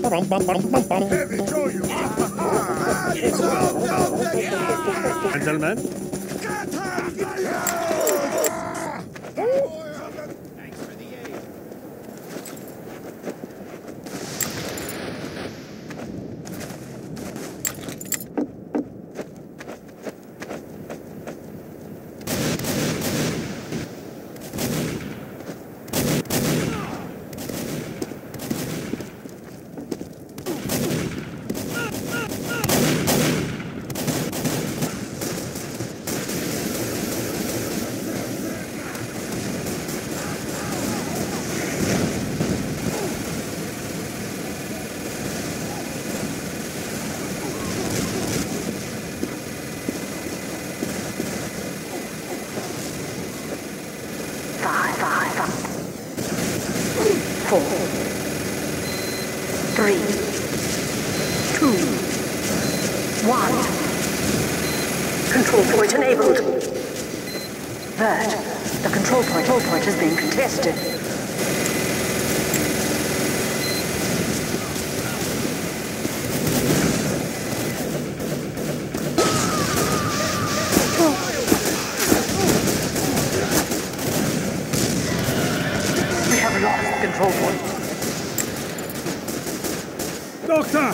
Gentlemen? Four, three, two, one. Control point enabled. Vert, the control point is being contested. We have lost the control point. Doctor!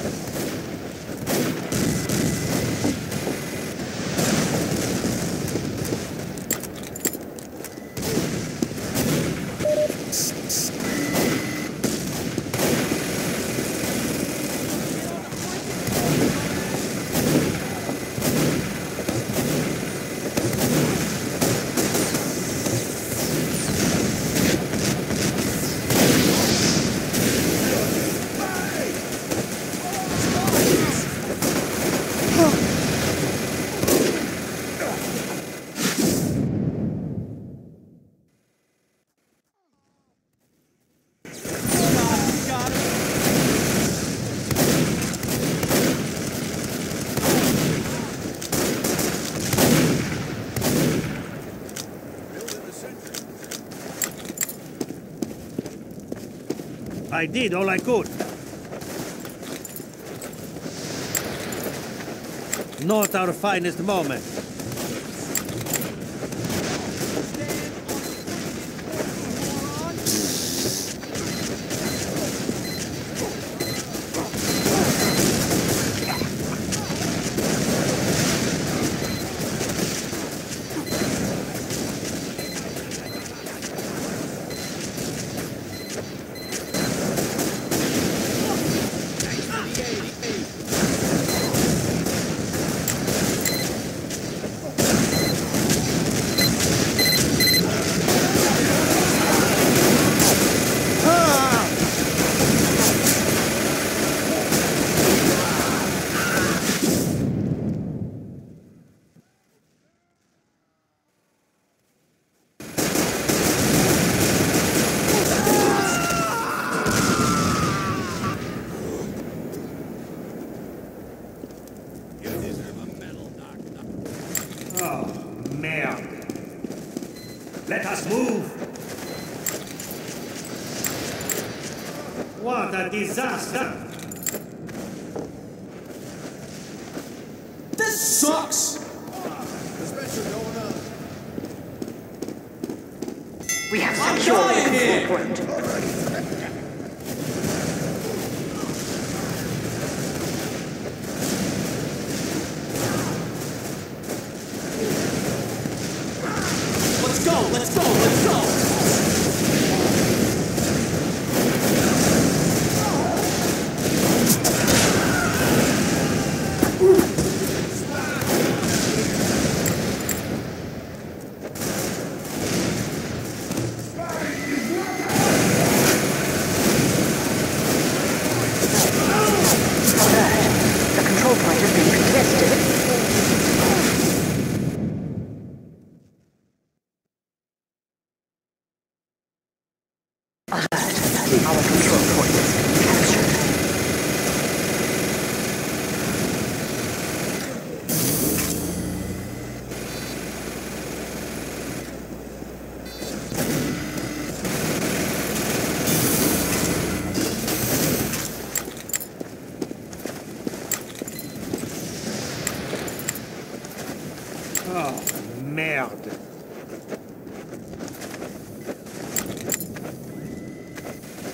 I did all I could. Not our finest moment. Let us move! What a disaster! This sucks! We have secured the control point. Let's go! Let's go! Let's go! The control point is being contested. Alert. Our control point is being captured.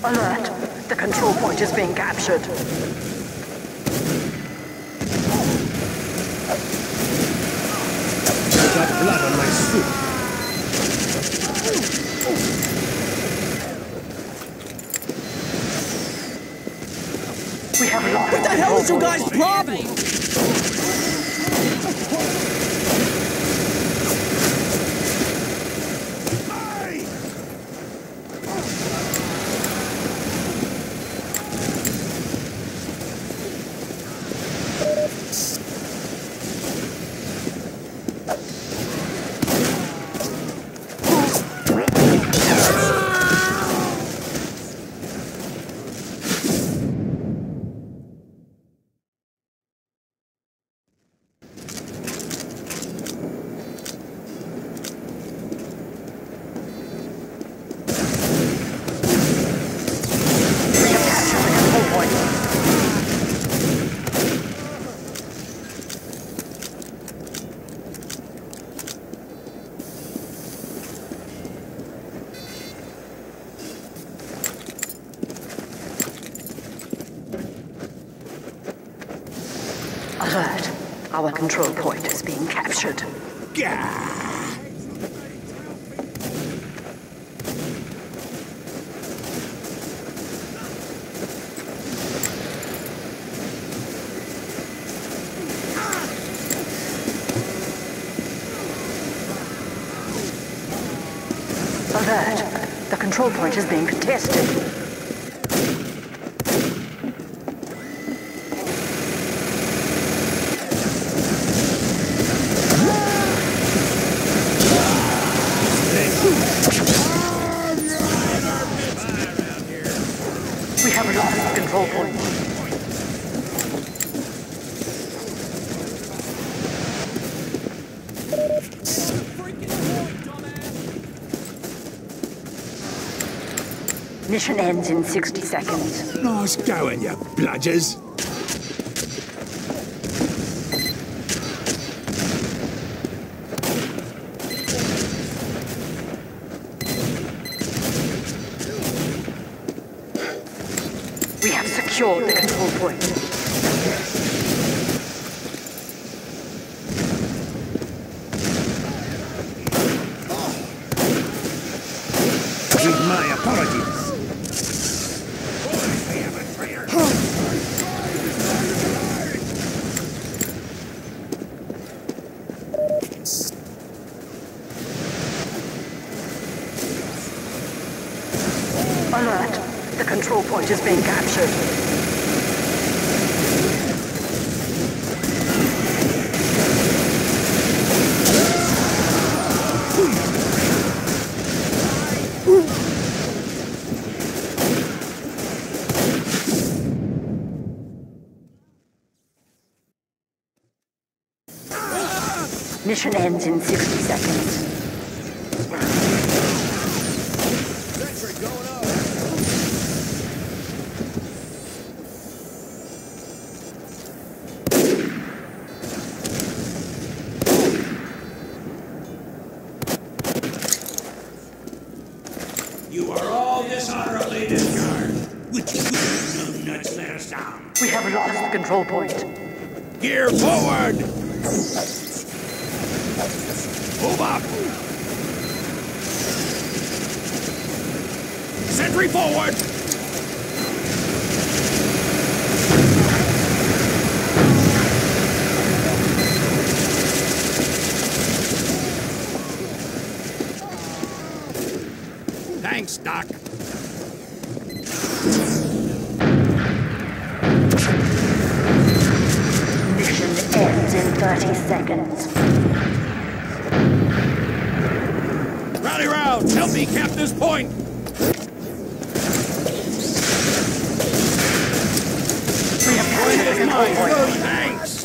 Alert! The control point is being captured. I got blood on my suit. We have lost. What the hell is your guys' problem? Alert! Our control point is being captured. Alert! The control point is being contested. We have lost the control point. Mission ends in 60 seconds. Nice going, you bludgers. We have secured the control point. With my apologies. Alert! The control point is being captured. Mission ends in 60 seconds. You are all dishonorably discharged. Which no nuts let us down. We have lost the control point. Gear forward! Move up! Sentry forward! Thanks, Doc. Mission ends in 30 seconds. Rally round! Help me cap this point! We have captured the control point. Thanks!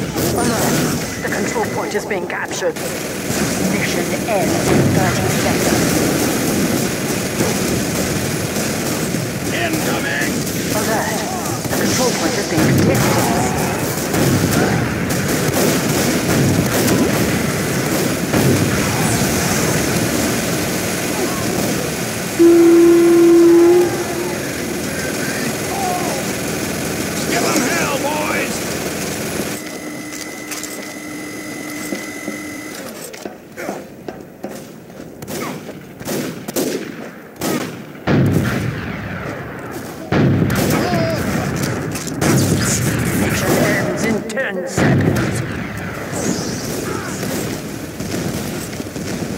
Alert! The control point is being captured. Mission ends in 30 seconds.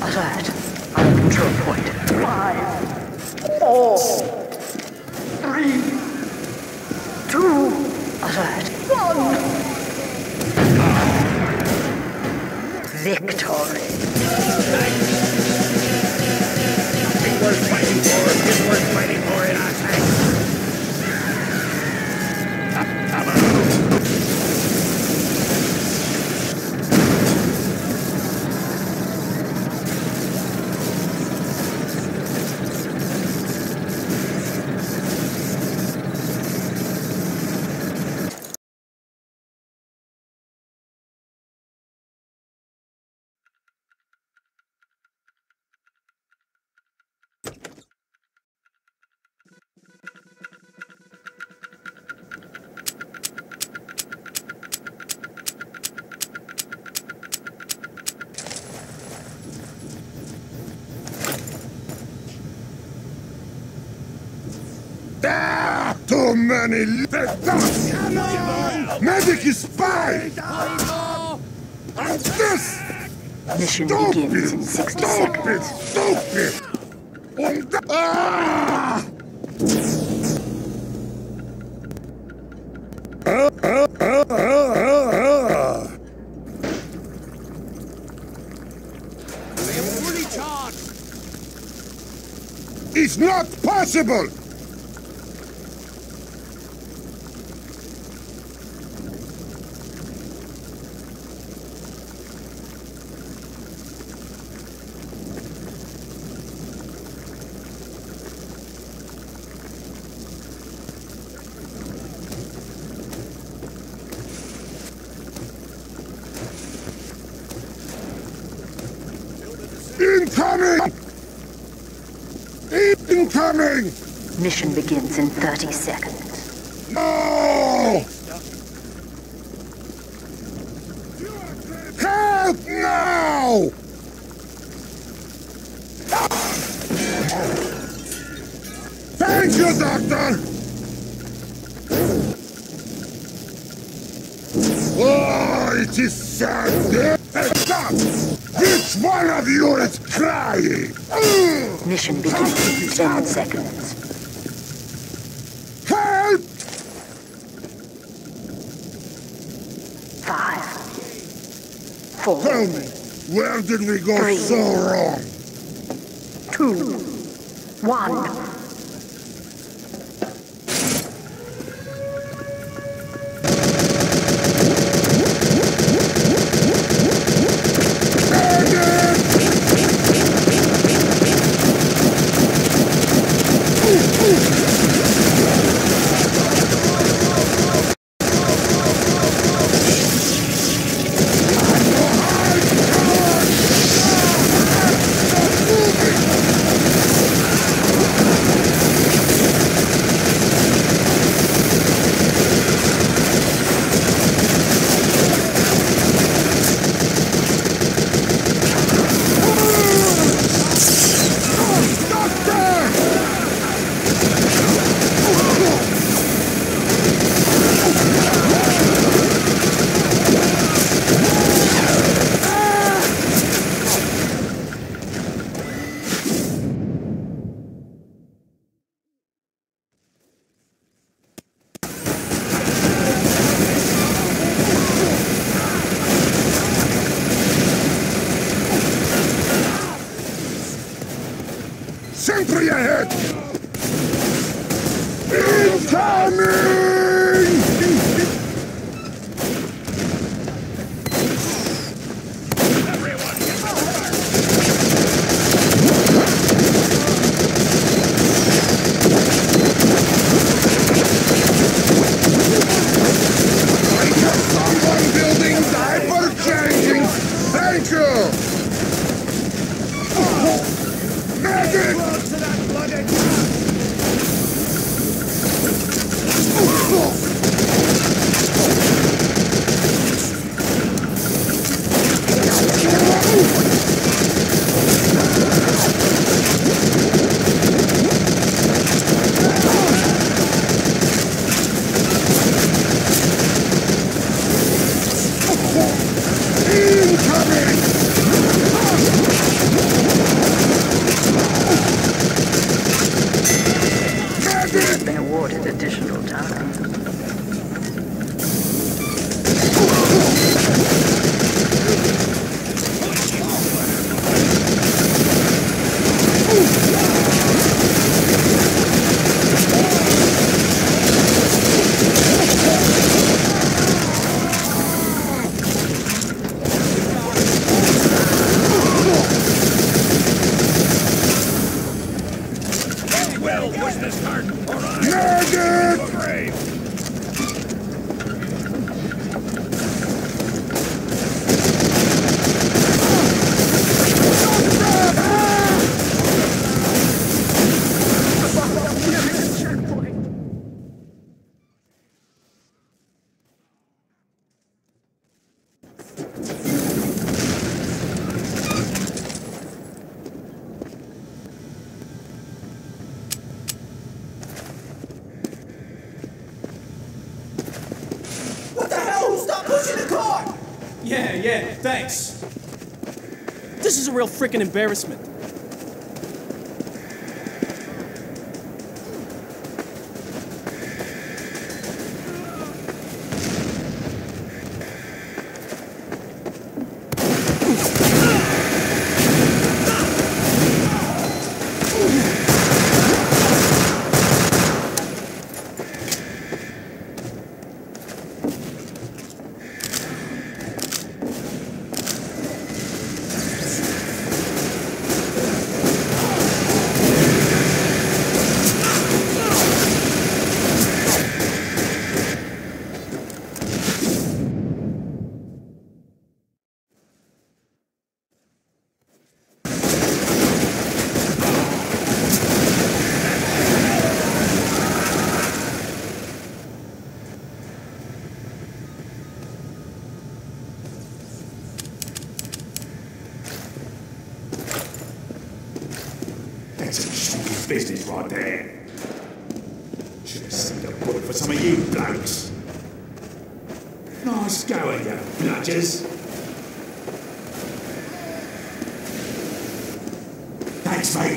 Alert. On the control point. 5, 4, 3, 2. Alert. 1. Victory. Nothing worth fighting for is worth fighting for in our tank. Too many Medic is spy! And this Mission begins in 60 seconds. stupid! And Fully charged! It's not possible! Incoming! Incoming! Mission begins in 30 seconds. No! Help now! Thank you, Doctor! Oh, it is sad! Stop! Which one of you is crying? Mission begins in 10 seconds. Help! 5, 4, Tell me, where did we go 3. so wrong? 2, 1. Sentry ahead! Incoming! I got someone building diaper changing! Thank you! Medic! Yeah, thanks. This is a real freaking embarrassment. That's some stupid business right there. Should have sent a bullet for some of you blokes. Nice going, you bludgers. Thanks, mate.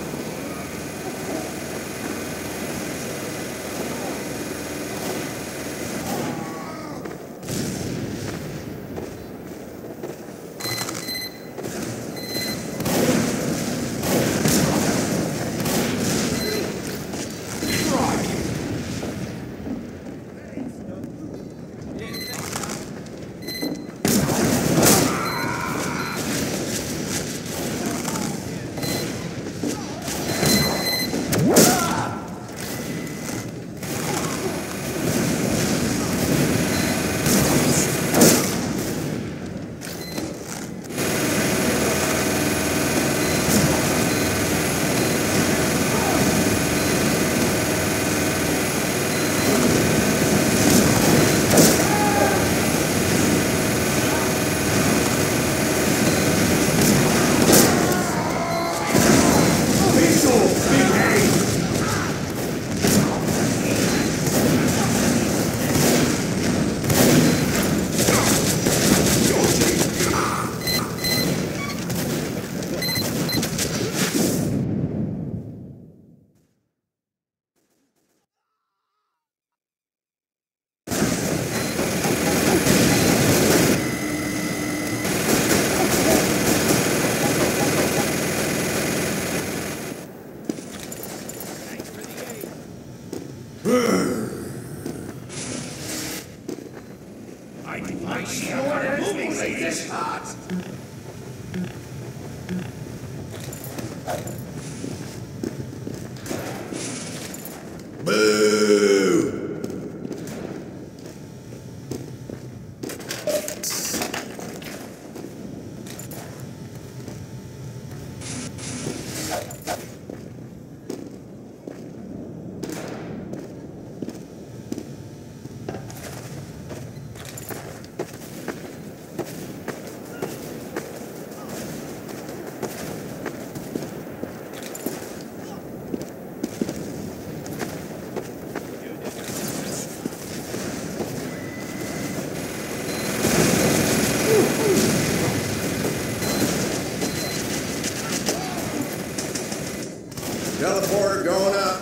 I see a lot of movies like this hot. Boo! Teleporter going up.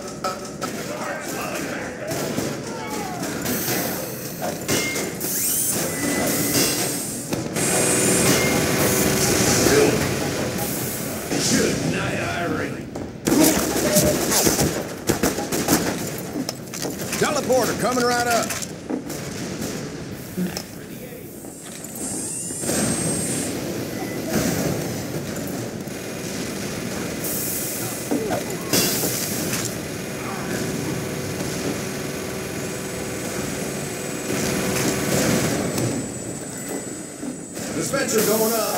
Good night, Irene. Teleporter coming right up. Dispenser going up.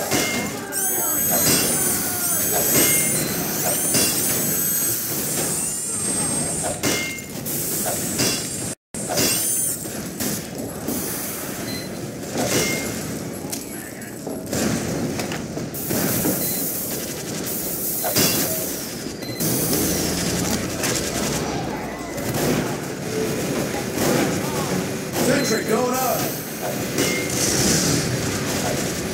Sentry going up.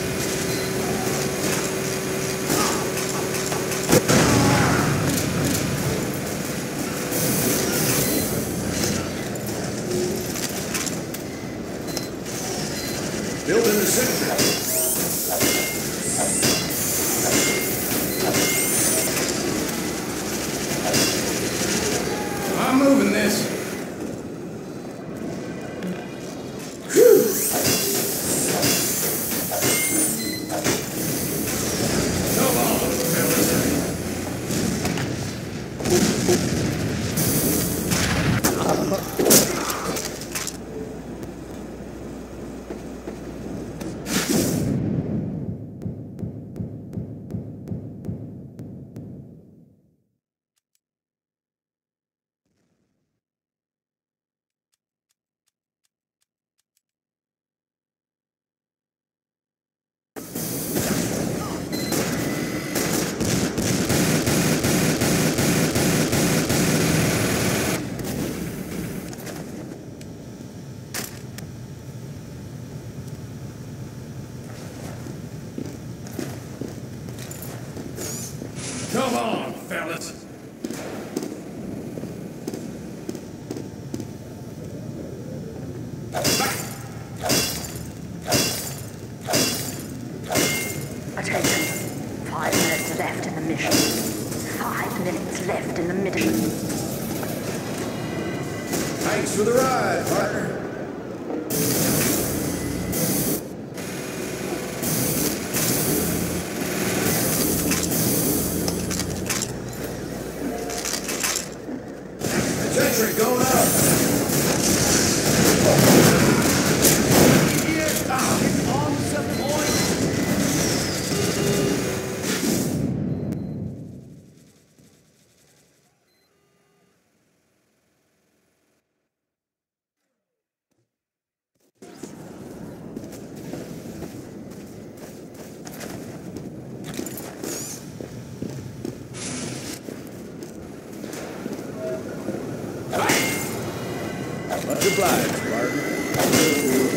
Come on, fellas. Attention. 5 minutes left in the mission. 5 minutes left in the mission. Thanks for the ride, partner. Sentry going up. On 7 points. Much obliged, partner.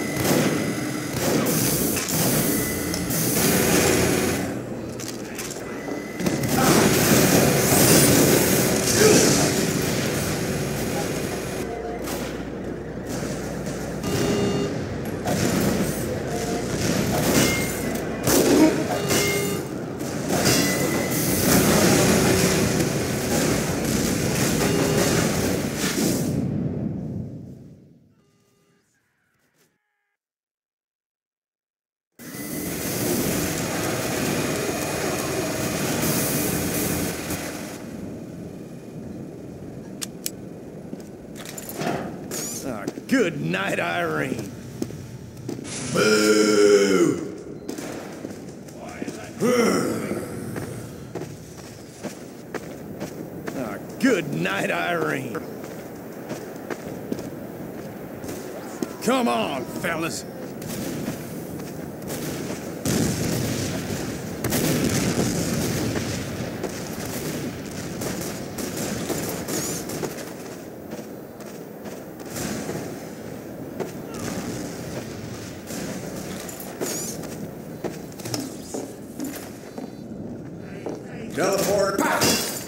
Good night, Irene. Boo! Good night, Irene. Come on, fellas. Teleporter. Pow!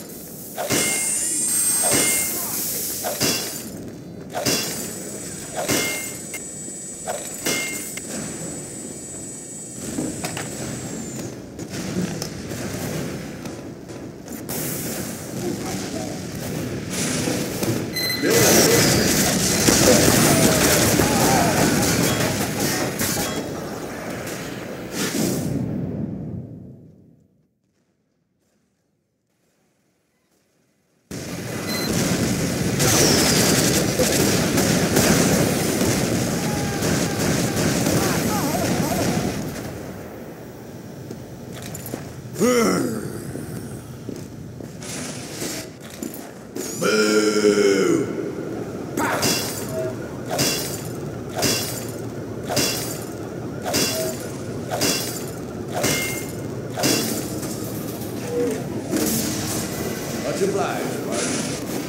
Boo! Pow! Much obliged, partner.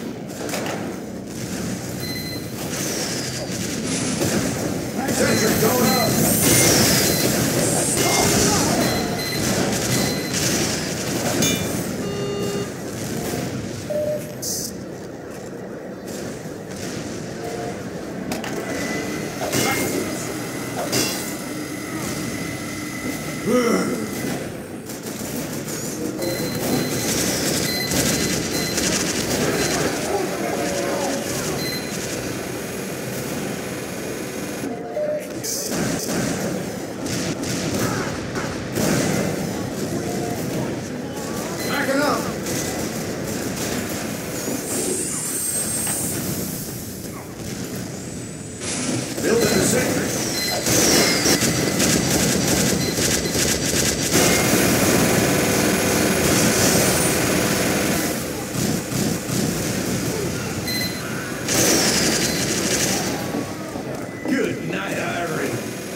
Sentry going up. Backing up. Building a sentry. Good night, Irene.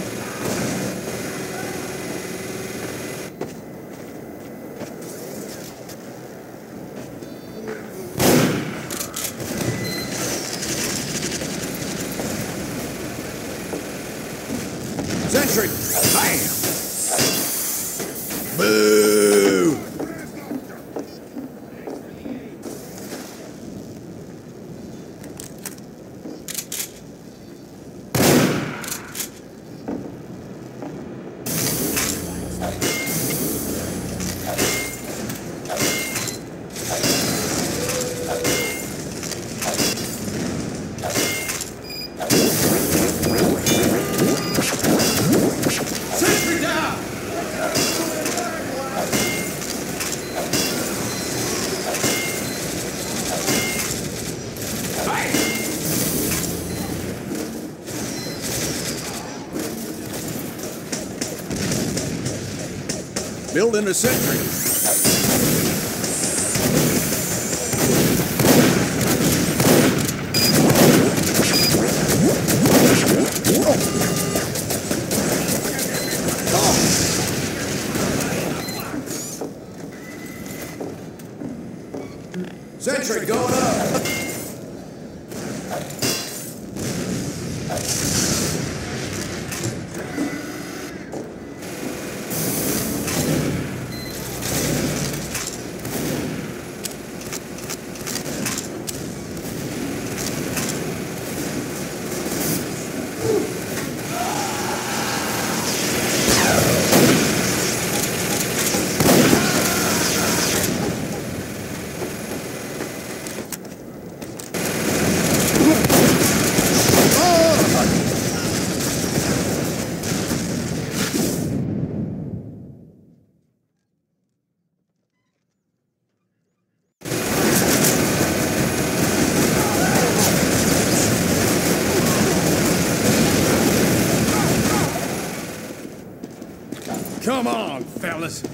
Sentry. Bam! Boo! Building a sentry. Sentry going up. Come on, fellas.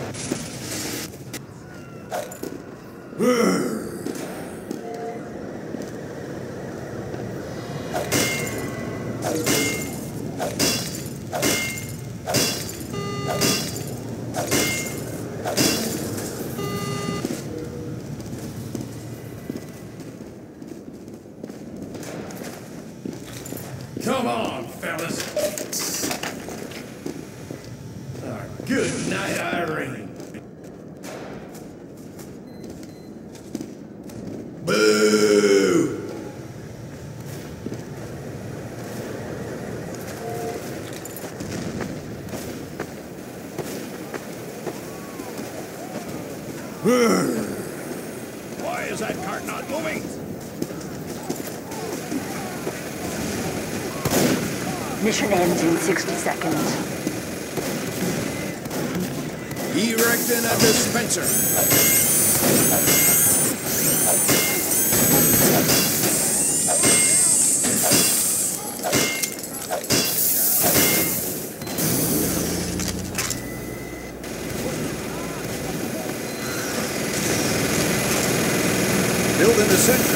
Come on, fellas. Good night, Irene. Boo! Why is that cart not moving? Mission ends in 60 seconds. Erecting a dispenser. Building a sentry.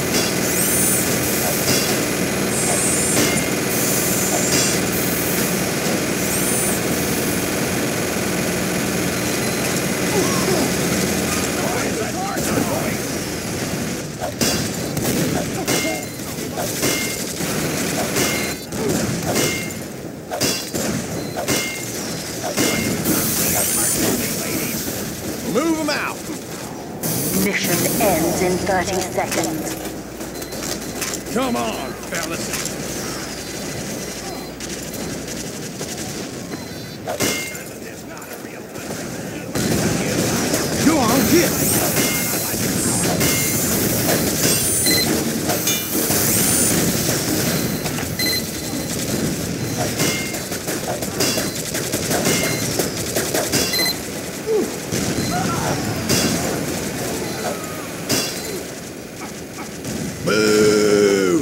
Move them out. Mission ends in 30 seconds. Come on, fellas. Go on, get. Boo!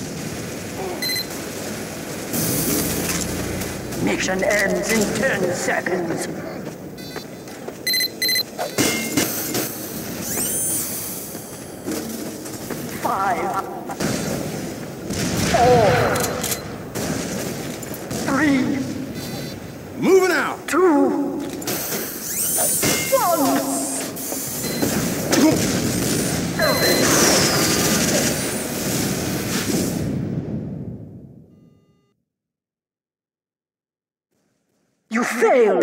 Mission ends in 10 seconds. 5, 4, 3, Moving out. 2, 1. You failed!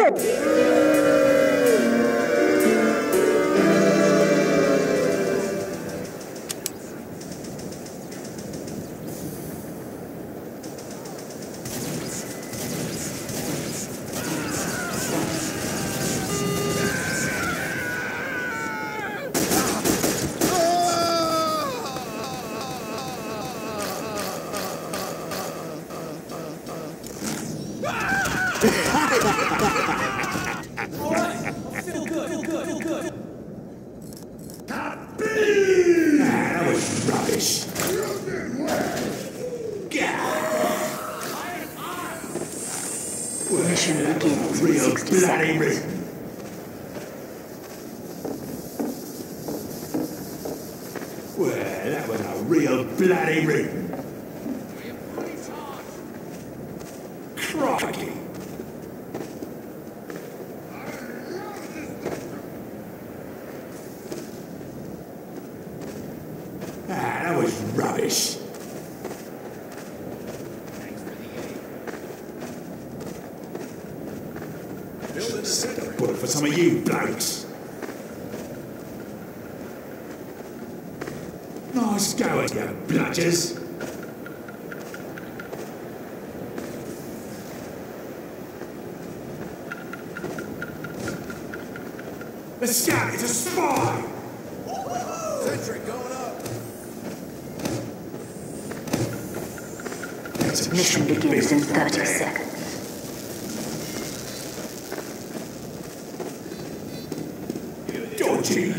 Feel good, feel good, feel good. That was rubbish. Mission begins in Real 60 bloody seconds. real bloody ring. Crikey. That was rubbish. Should have set a bullet for some of you blokes. Nice going, you bludgers. The scout is a spy! Sentry going up. Mission begins in 30 seconds. Dodgy.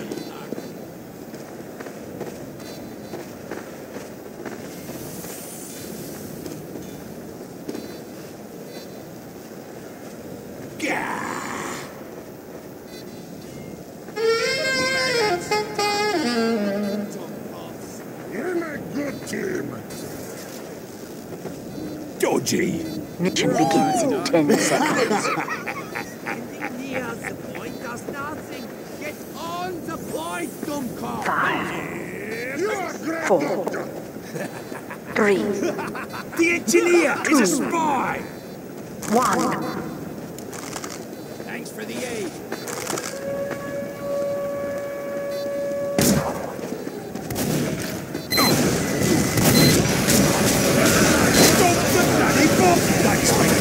We're a good team. Dodgy. Mission begins in 10 seconds. Near the point does nothing. Get on the point, Dummkopf. 5, You are great, 4, Doctor. 3, The engineer is a spy! 1. Thanks for the aid. Stop the bloody bomb placement!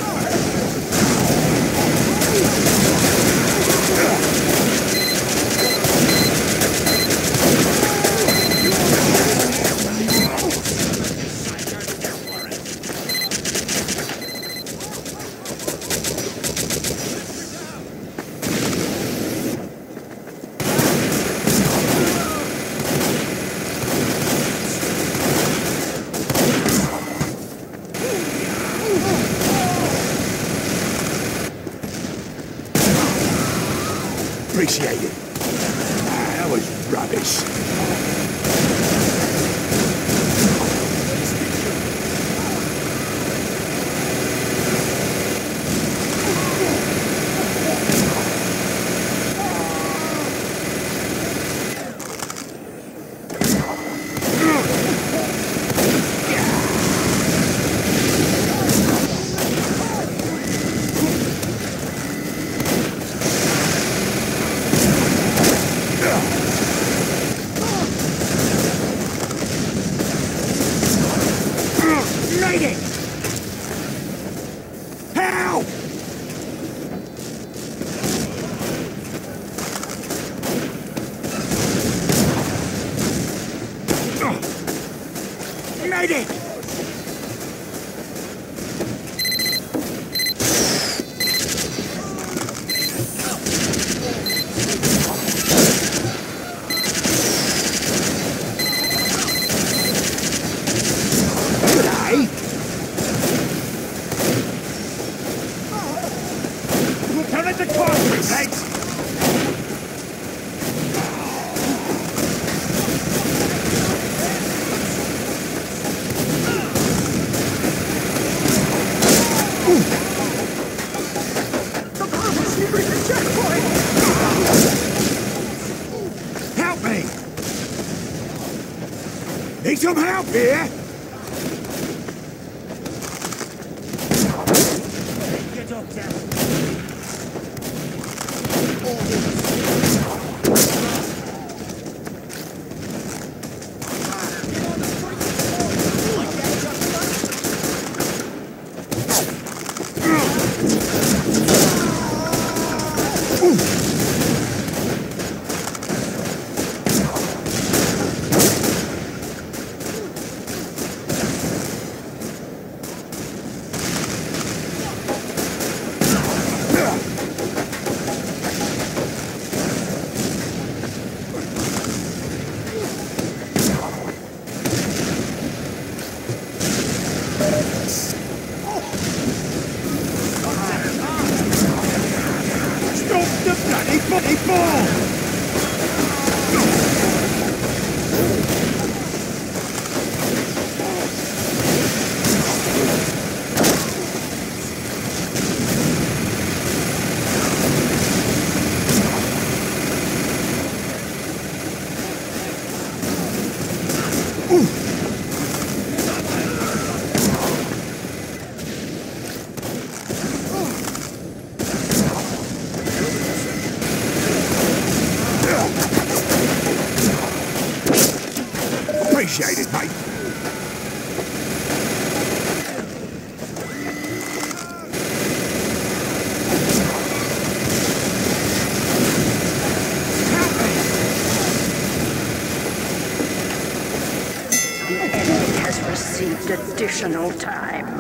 Appreciate it. That was rubbish. Made it! Help! Made it! G'day! Lieutenant de Corporal, thanks! Help me! Need some help here? Get up there. received additional time.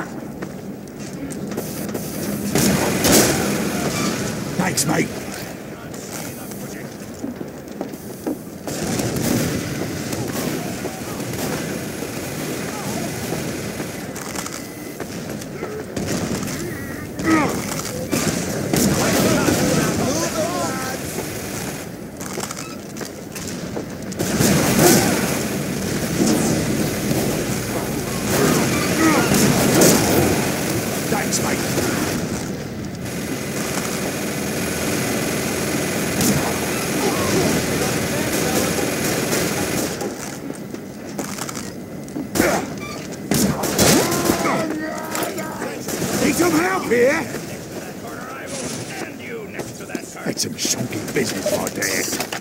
Thanks, mate. Thanks, mate. Need some help here? That's some shonky business right there.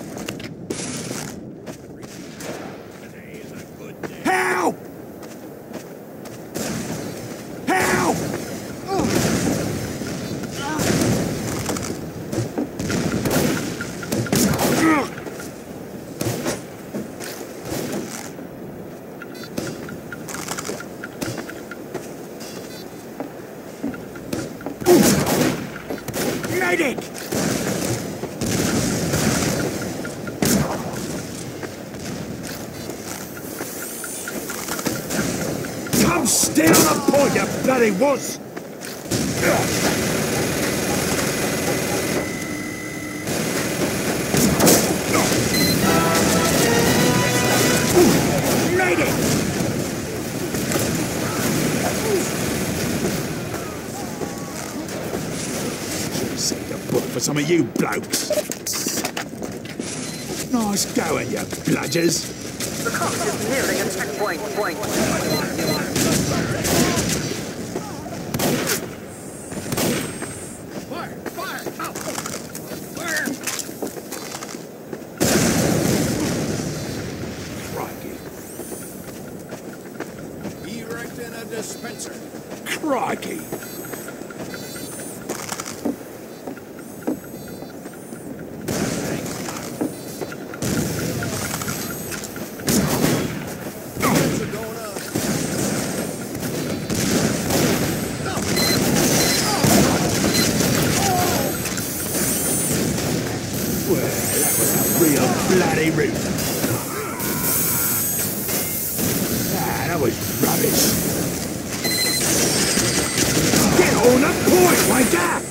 Help! Help! Medic! Come stay on the point, you bloody wuss! Medic! Should've saved a bullet for some of you blokes. Nice going, you bludgers. The cop is nearing a checkpoint point. Fire! Fire! Out! Fire! Crikey. Erecting a dispenser. Crikey. Dispenser going up. Well, that was a real bloody root. Ah, that was rubbish. Get on the point, wanker!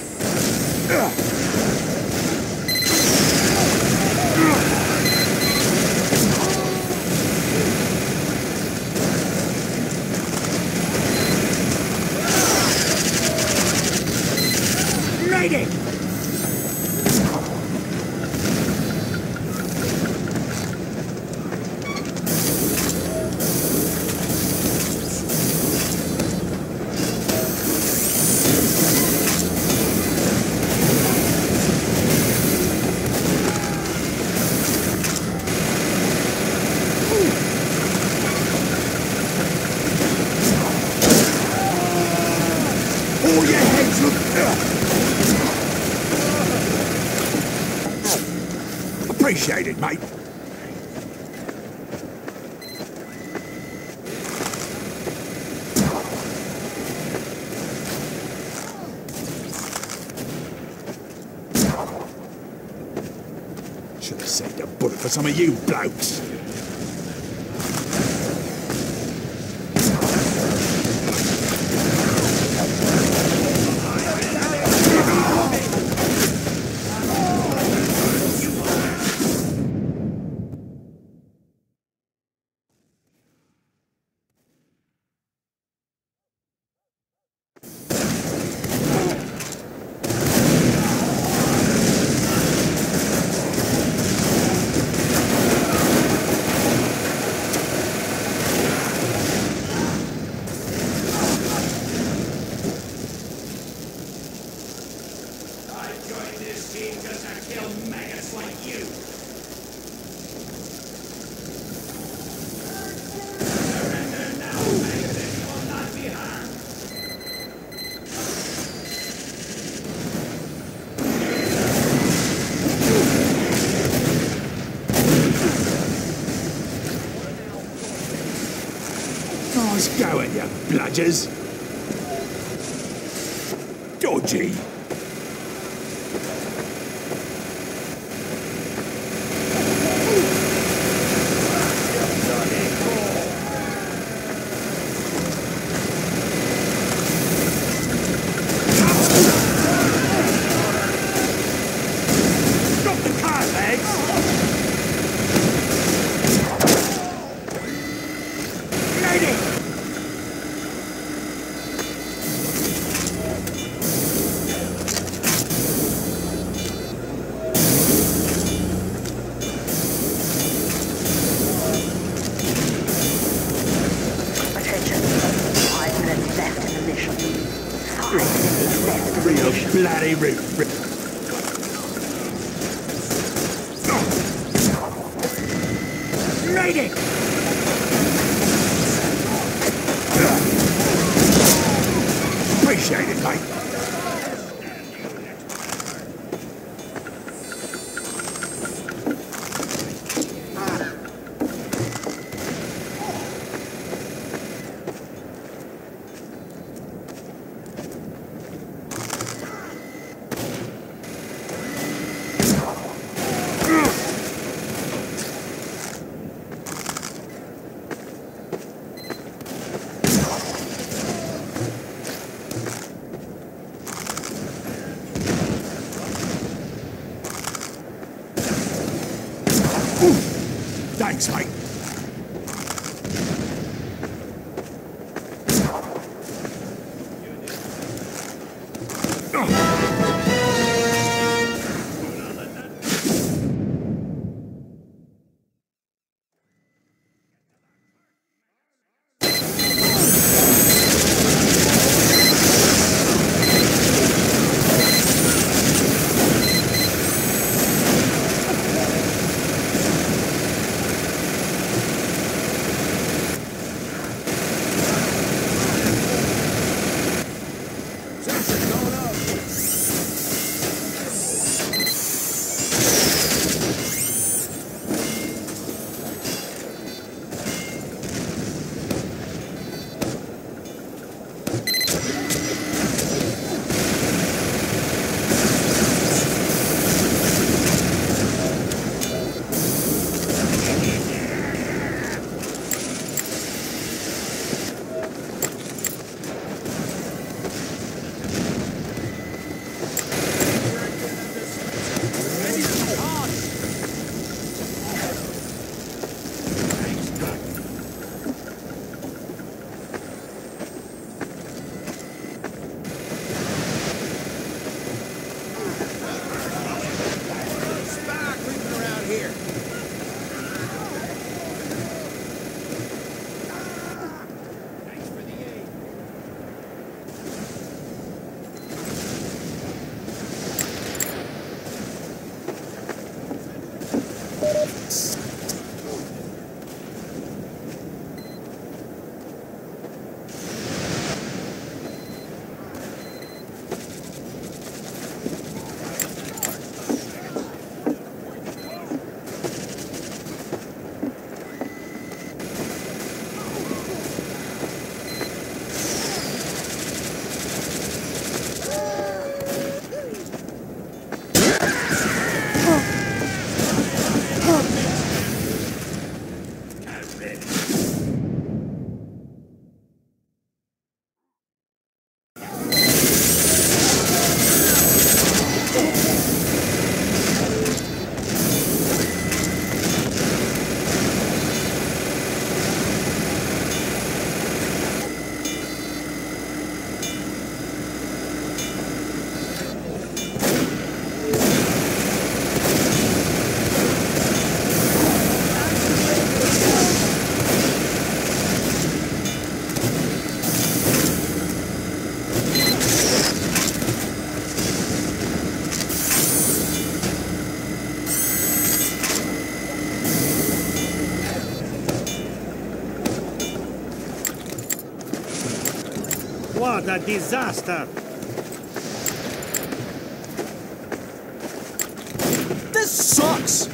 Medic! All your heads look... Appreciate it, mate. Should have saved a bullet for some of you blokes. Nice going, you bludgers. Dodgy. Bloody root. Made it! Appreciate it, mate. Thanks, mate. What a disaster! This sucks!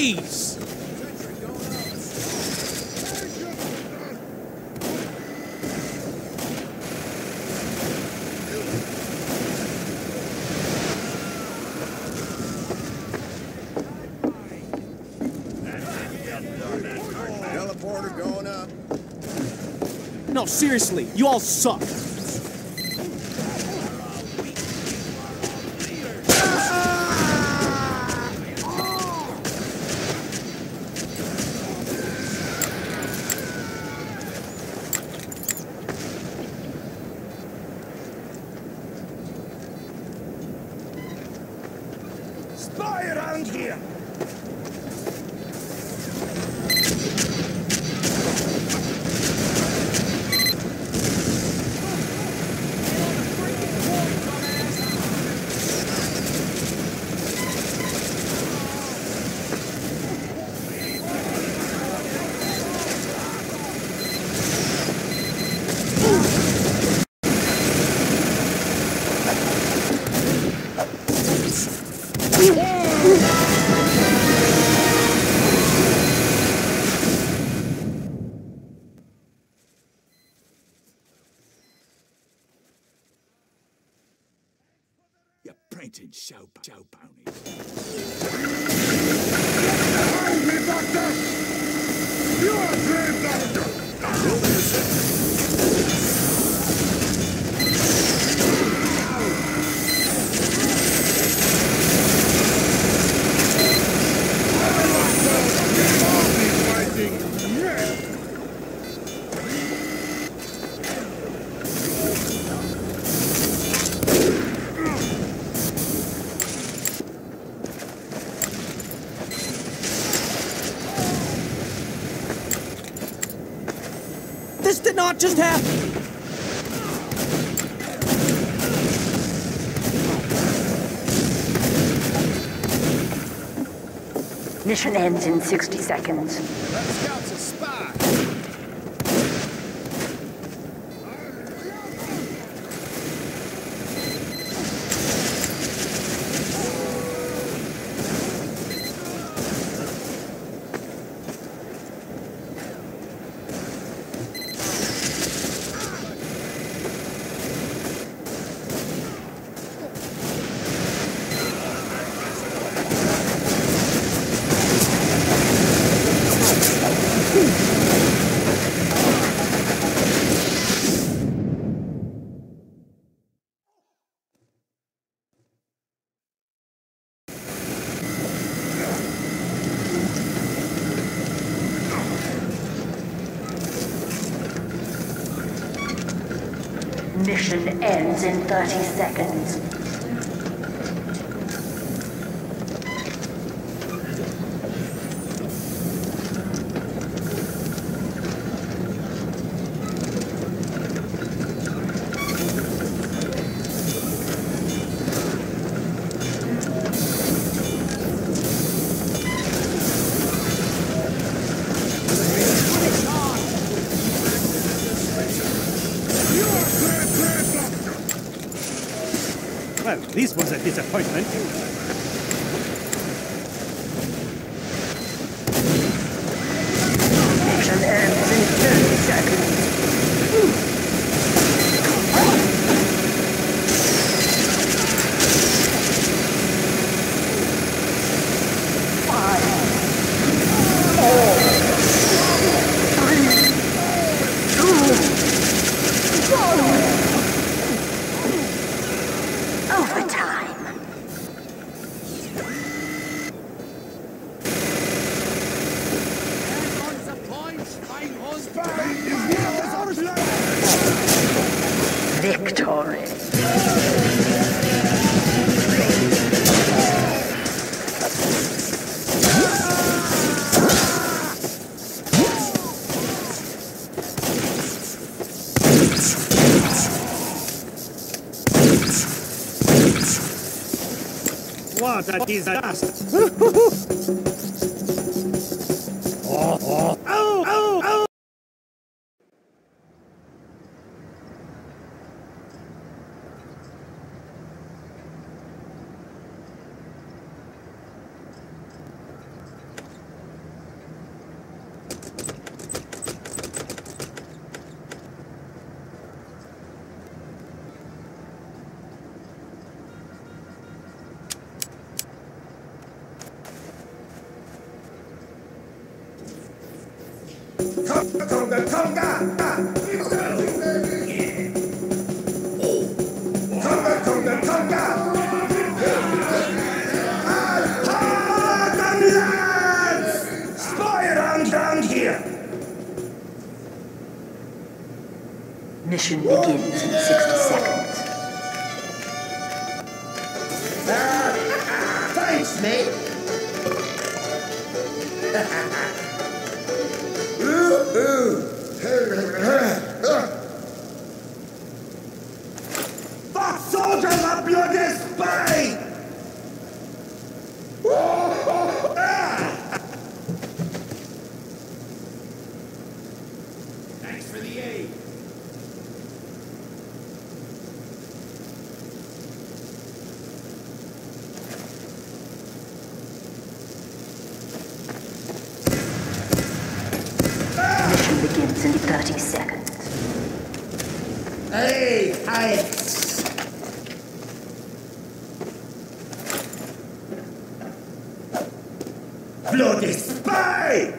Please! Teleporter going up. No, seriously, you all suck. Spy around here! You prancing show ponies. Behind me, Doctor! You're a great doctor! This did not just happen! Mission ends in 60 seconds. That scout's a spy. Mission ends in 30 seconds. Well, this was a disappointment. Mission ends in 30 seconds. Overtime. On the point, fight on Victory. What a disaster! Mission begins in 60 seconds. Thanks, mate. Fuck soldiers are bloody spy! Thanks for the aid. Mission begins in 30 seconds. Hey, bloody spy!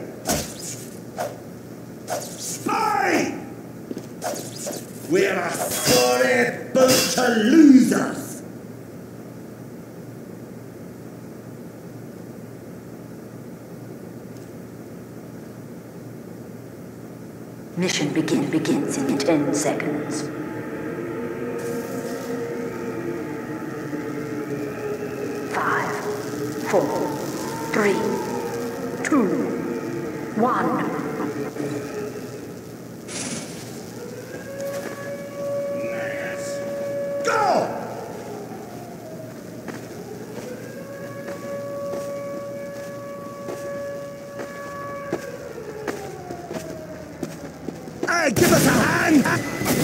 Spy! We're a sorry bunch of losers! Mission begins in 10 seconds. 5, 4, 3, 2, 1. Go! Hey, give us a hand!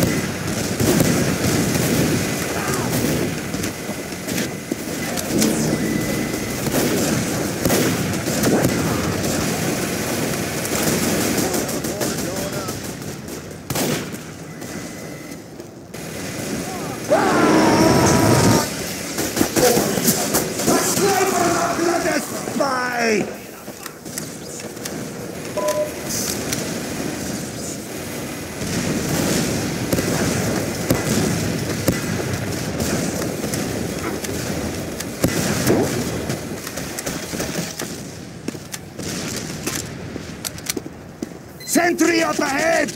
Spy! Sentry up ahead!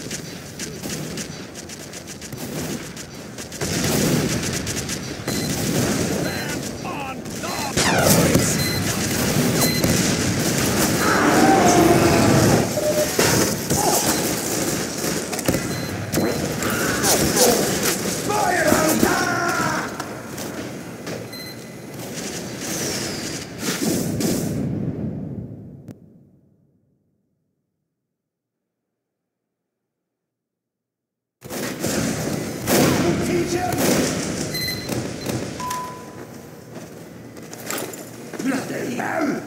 Fire on that! Teach him! Bloody hell!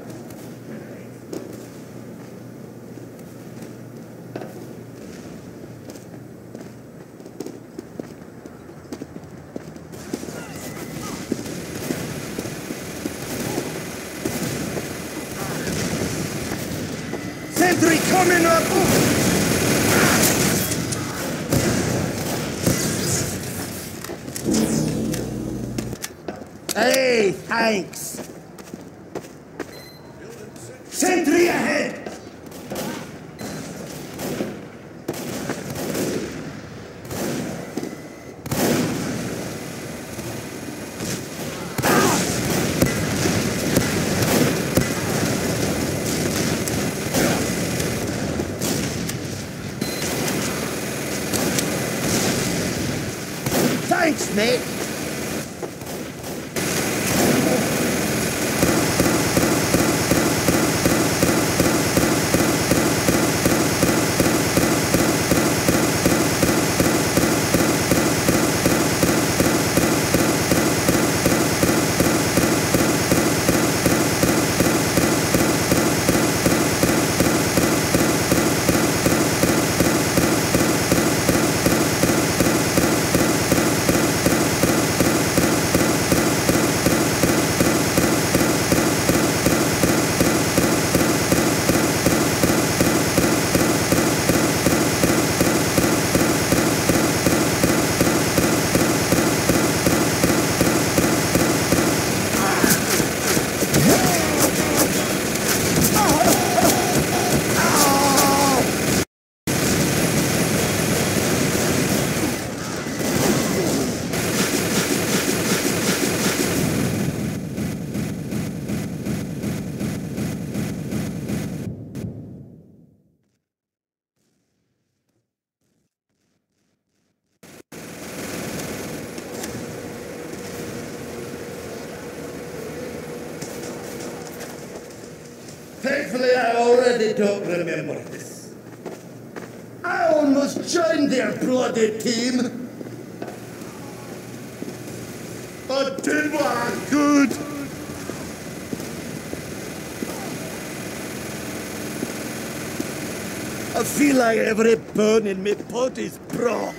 Sentry coming up! Hey, thanks! Sentry ahead! Thanks, mate! Thankfully, I already don't remember this. I almost joined their bloody team. I did what I could. I feel like every bone in my body's broke.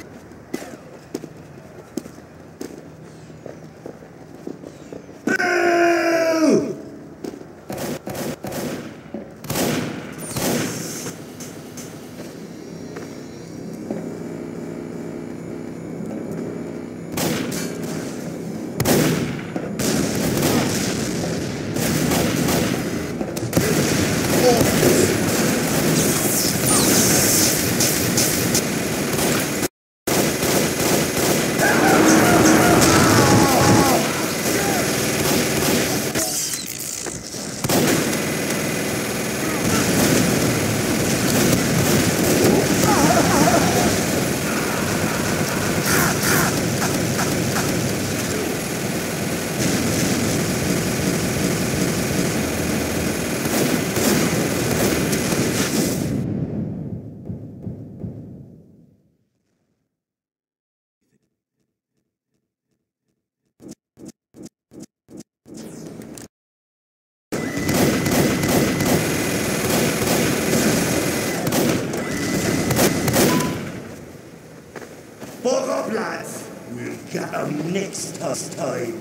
Buck up, lads. We'll get them next time.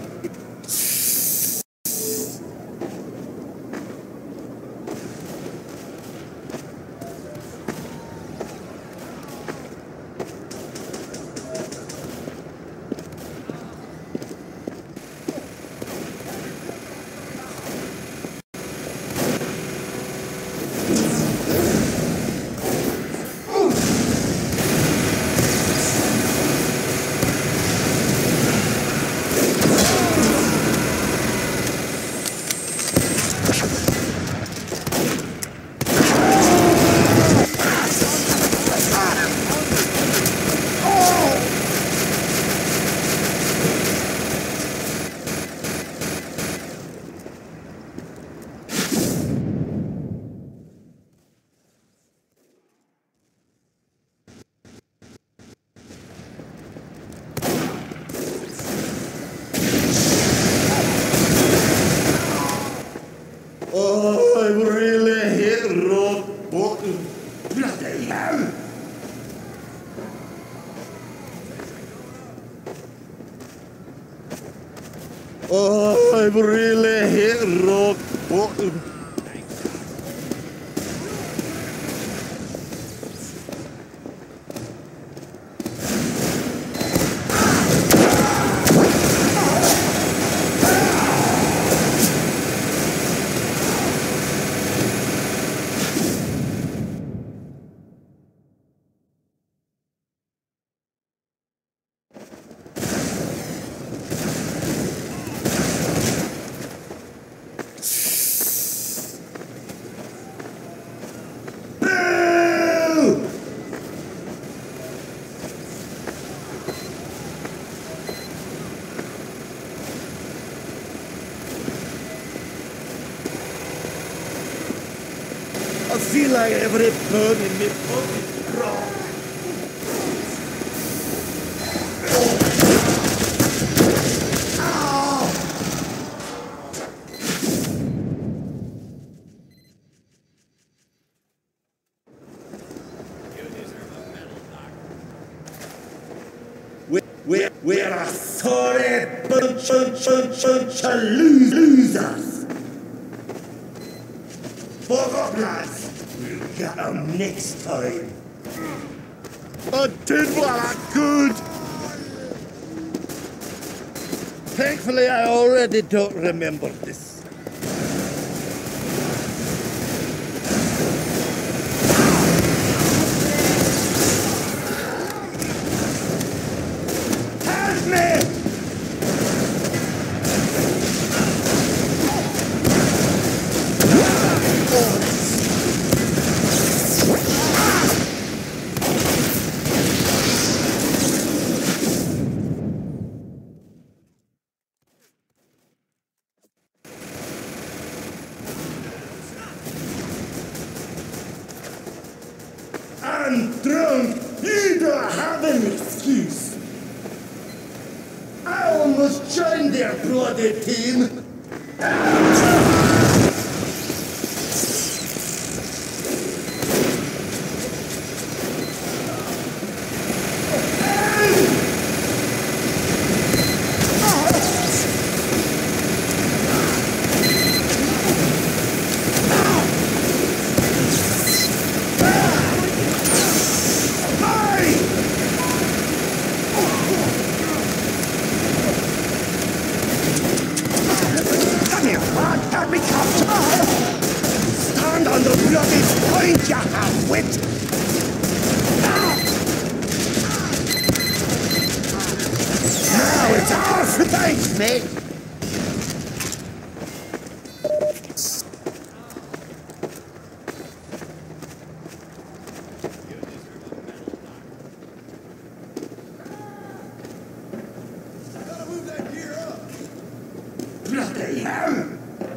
Oh, I really hit rock bottom. Bloody hell! Oh, I've really hit rock bottom. I feel like every bone in my body's broke. We're a sorry bunch of losers. Fuck up, lads. We'll get them next time. I did what I could. Thankfully, I already don't remember this. Help me! there, bloody team! Stand on the bloody point, you half-wit! Now it's off! Thanks, mate! Gotta move that gear up. Bloody hell!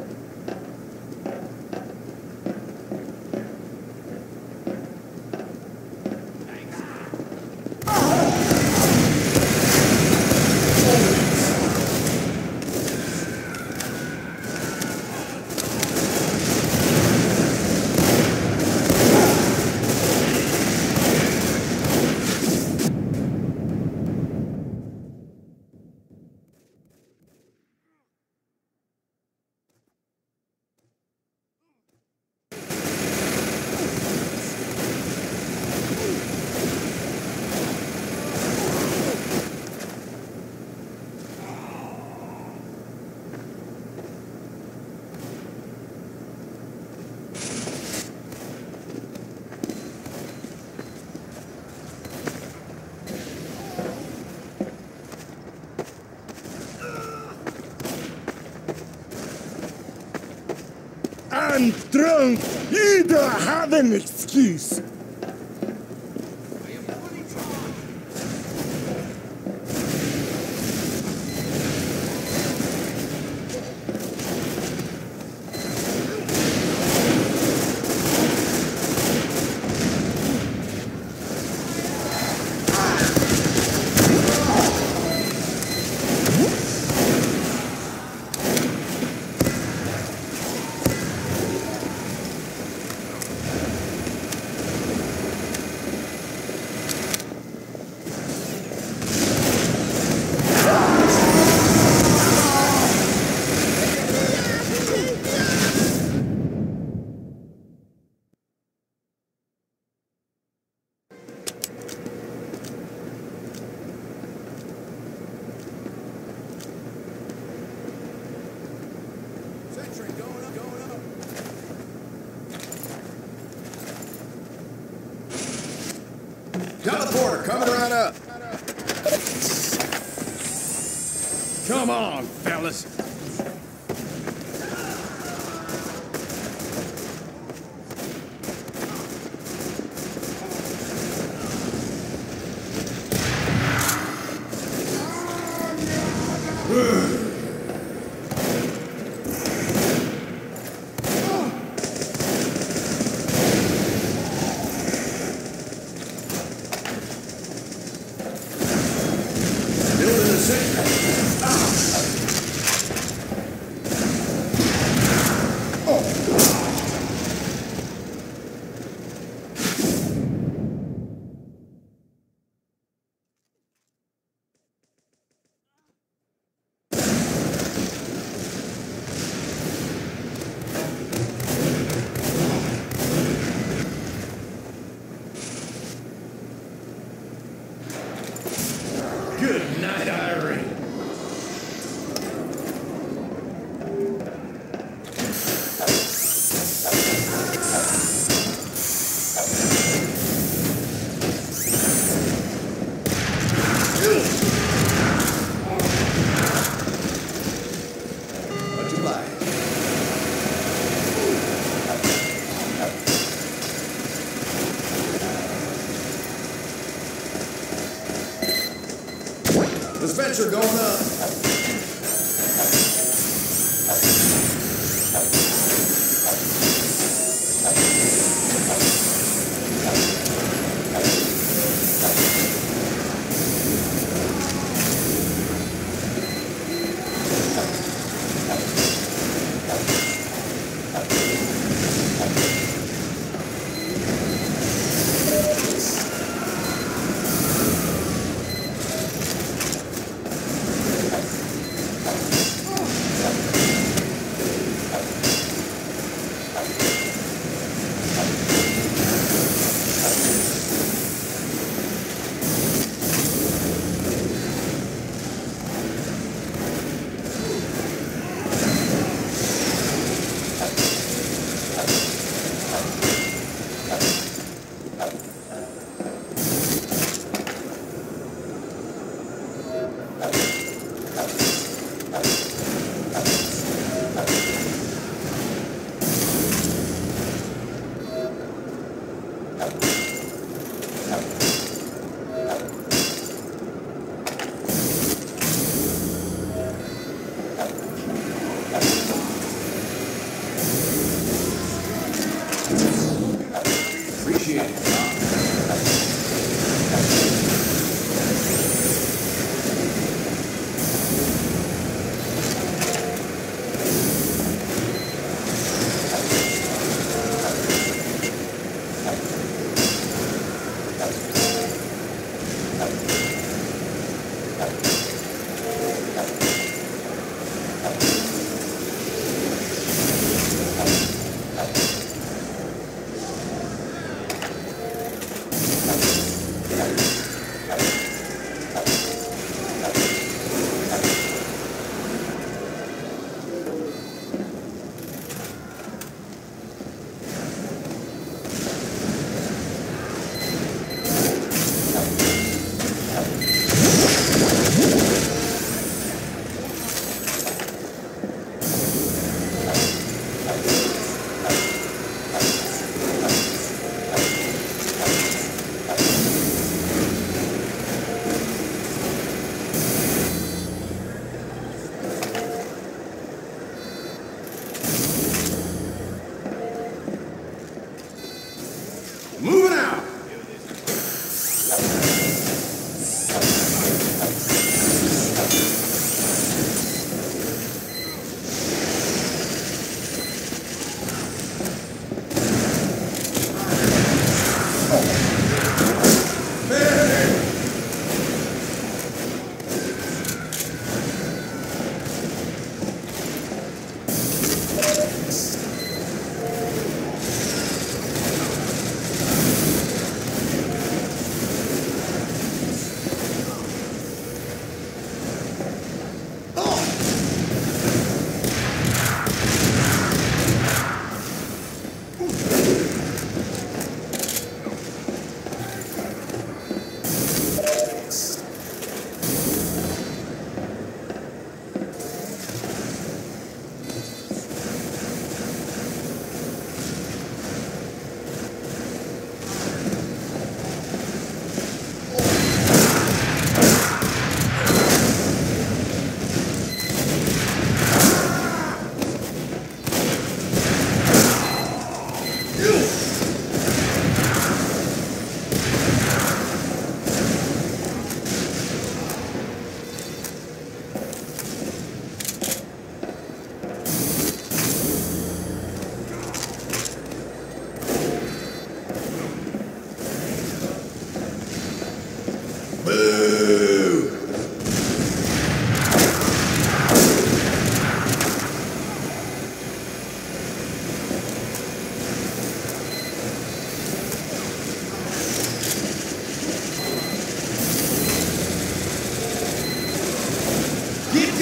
I'm drunk! You don't have an excuse! Sentry going up, going up. Teleporter coming right up. Come on, fellas. Building a sentry. Good night, Irene. Much obliged. Dispenser going up.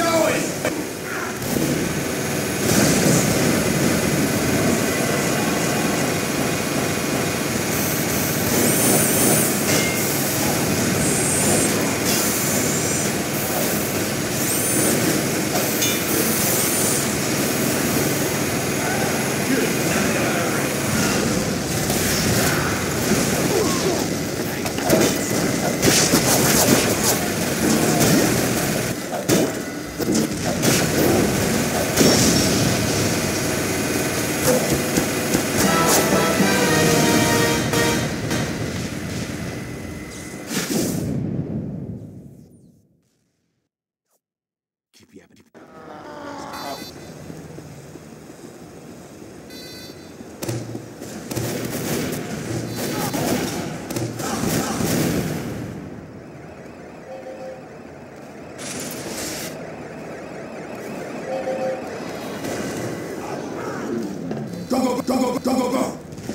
going! Go!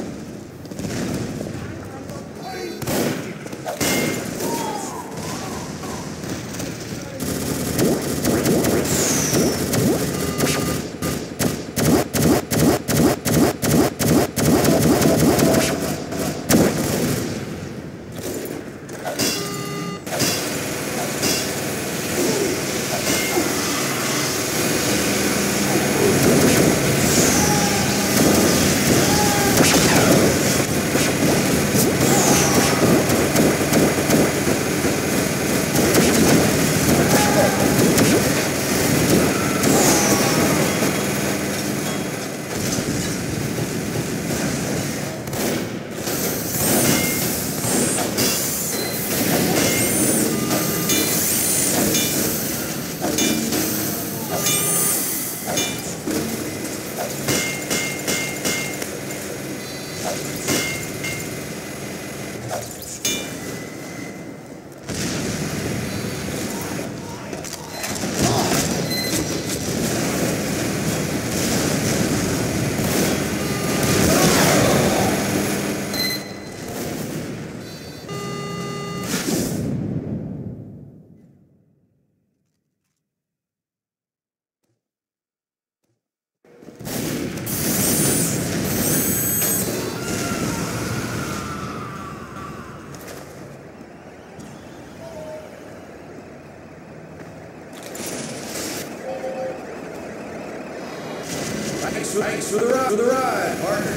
Thanks for the ride, partner.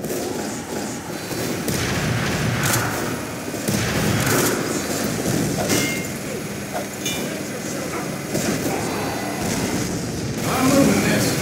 I'm moving this.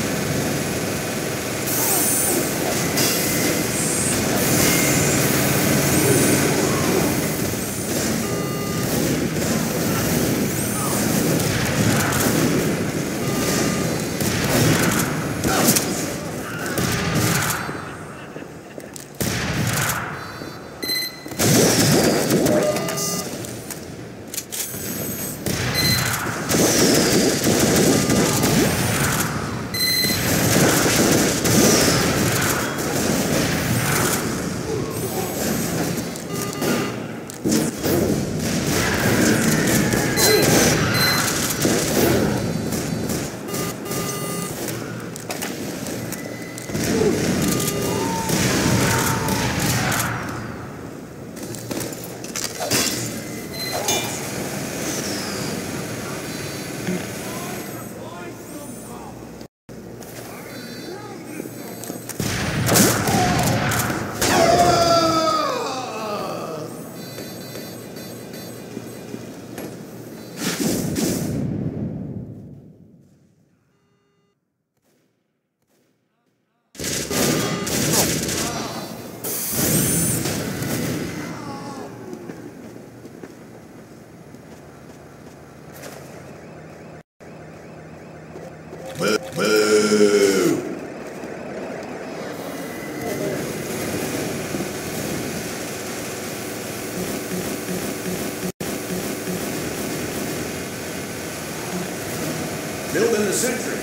Building the sentry.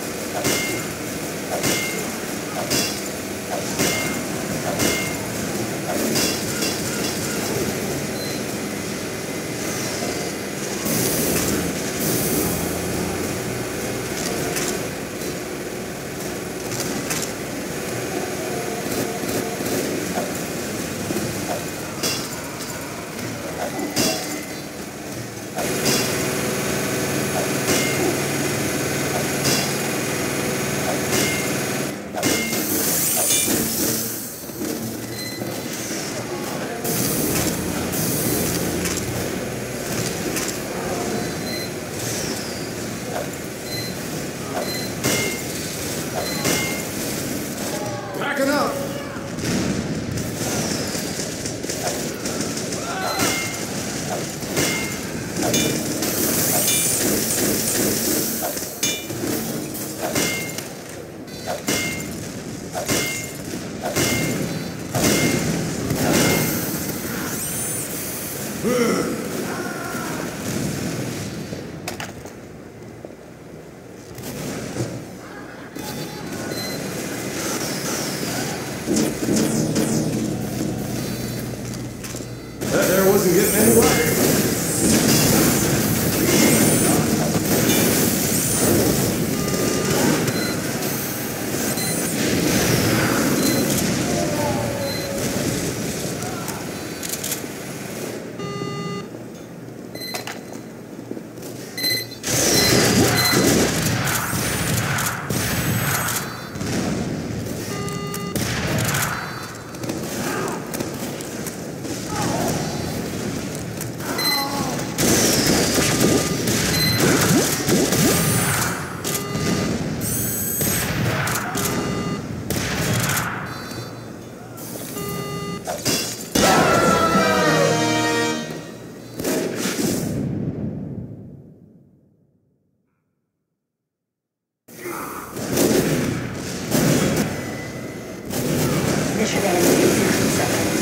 That there wasn't getting any lighter. Mission ends in 60 seconds.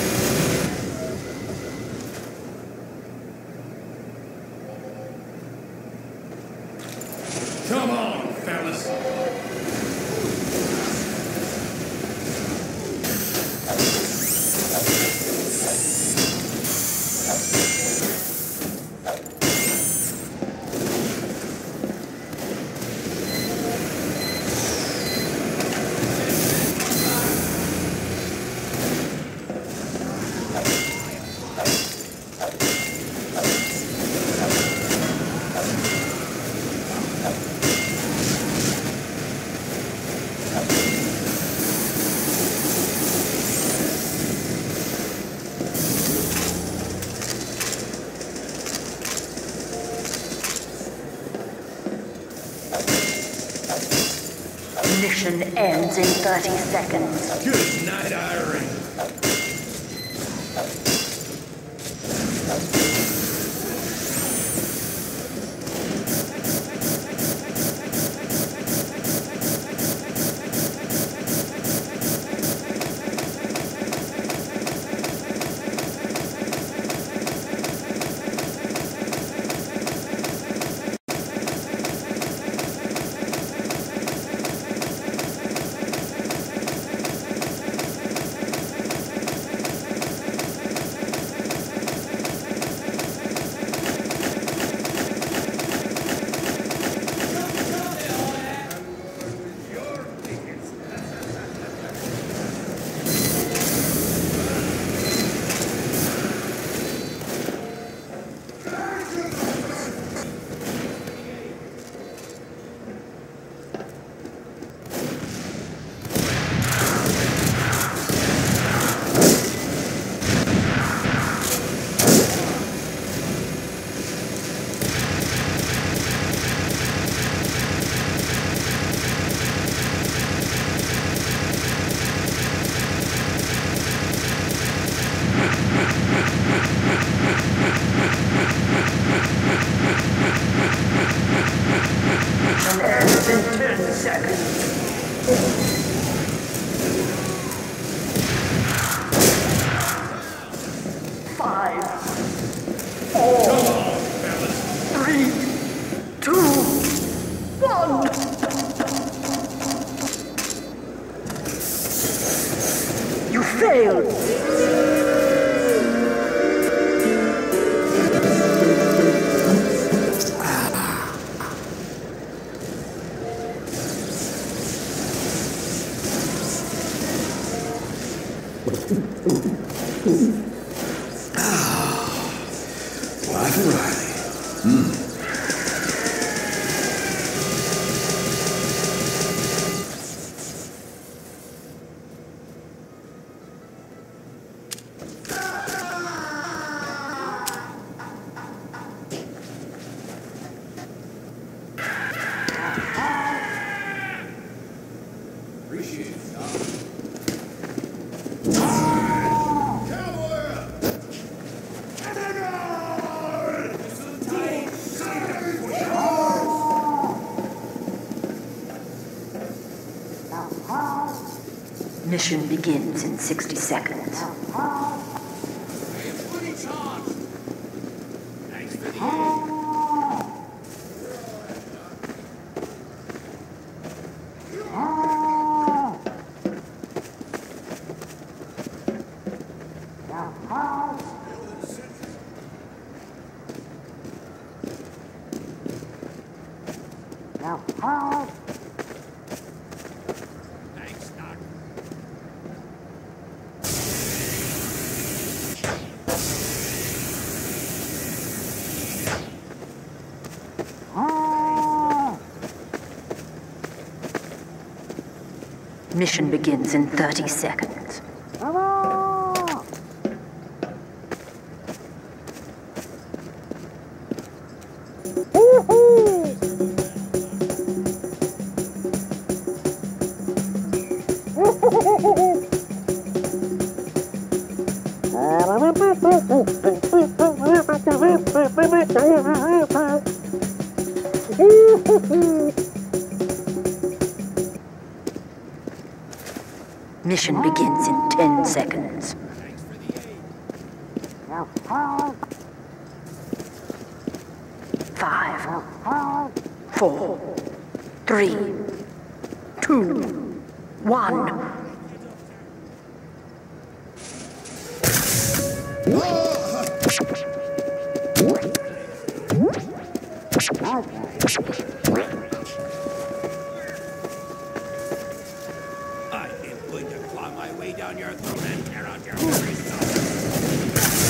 Come on, fellas. Mission ends in 30 seconds. Good night, Irene. Mission ends in 10 seconds. Five, four, 3, 2, 1. You failed. Life of Riley. Appreciate it, Doc. Cowboy up! Mission begins in 60 seconds. Fully charged. Thanks for the Thanks, Doc. Mission begins in 30 seconds. Mission begins in 10 seconds. Thanks for the aid. 5, 4, 3, 2, 1. I am going to claw my way down your throat and tear out your very soul.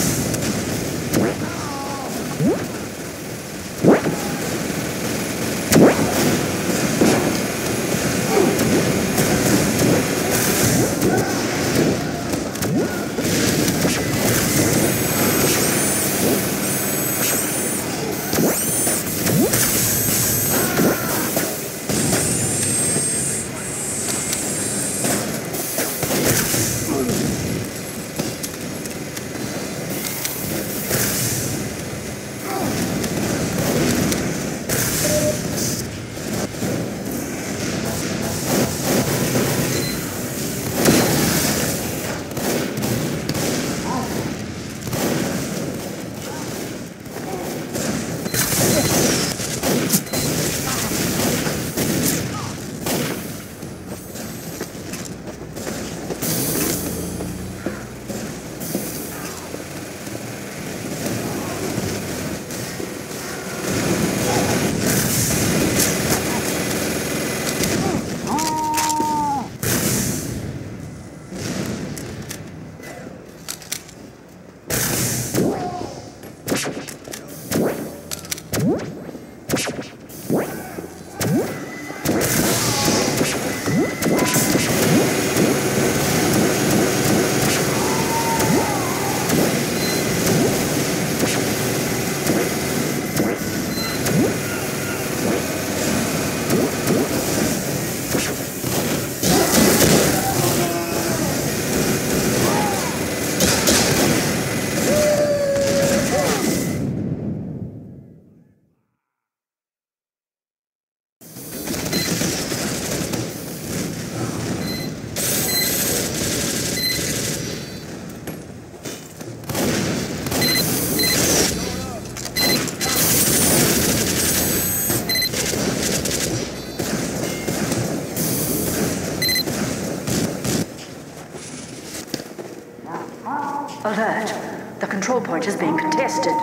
Alert! The control point is being contested.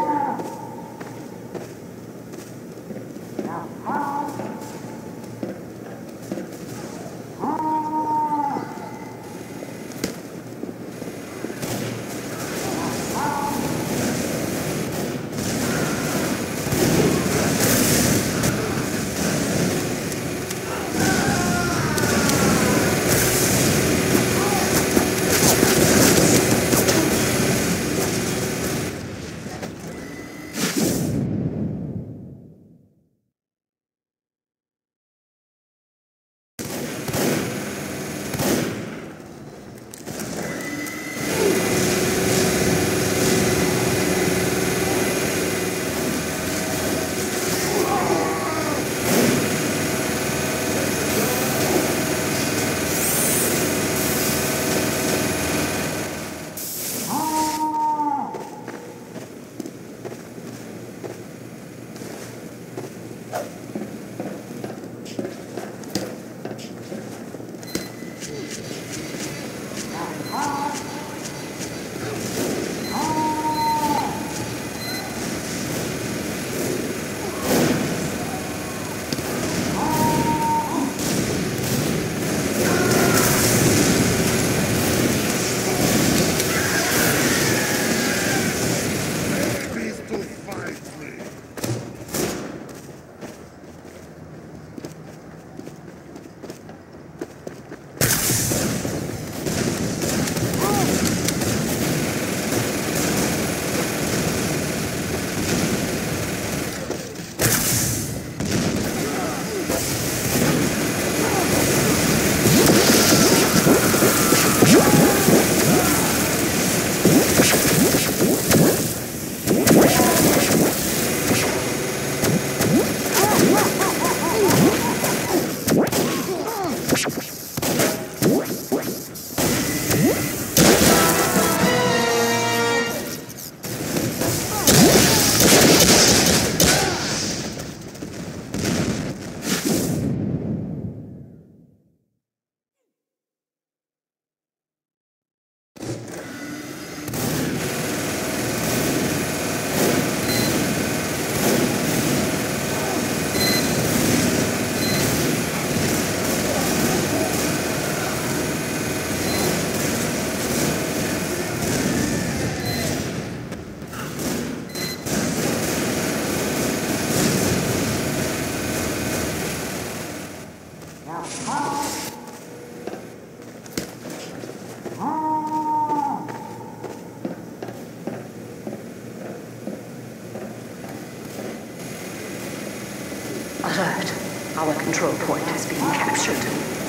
Alert. Our control point is being captured.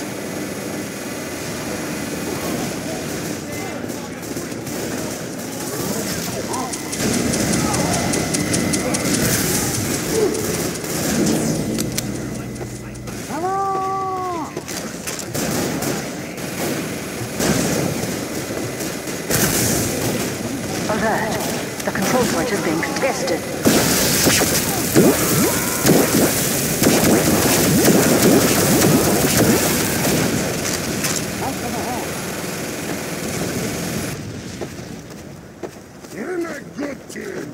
Alert. The control point is being contested. We're in a good team.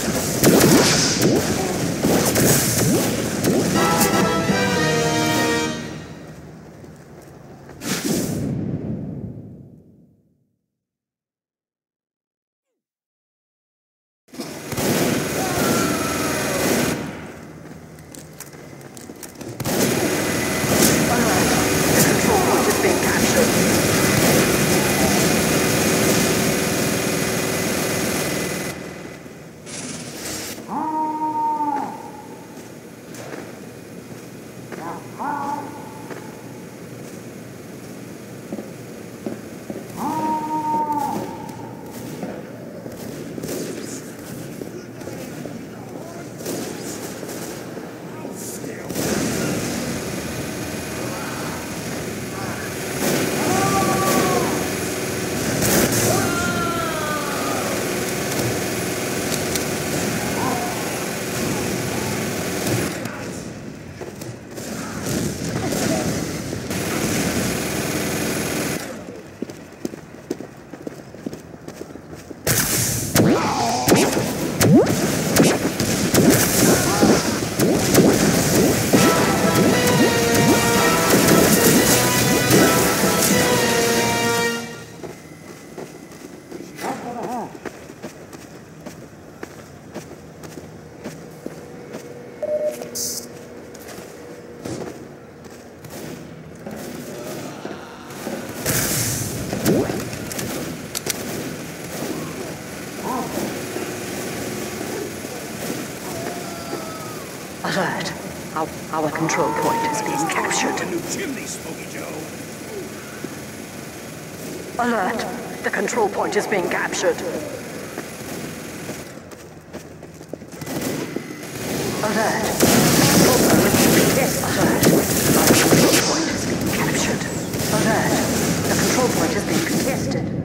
Alert. Our control point is being captured. New chimney, Smokey Joe. Alert. The control point is being captured. Alert. Alert. Our control point is being captured. Alert. The control point is being contested.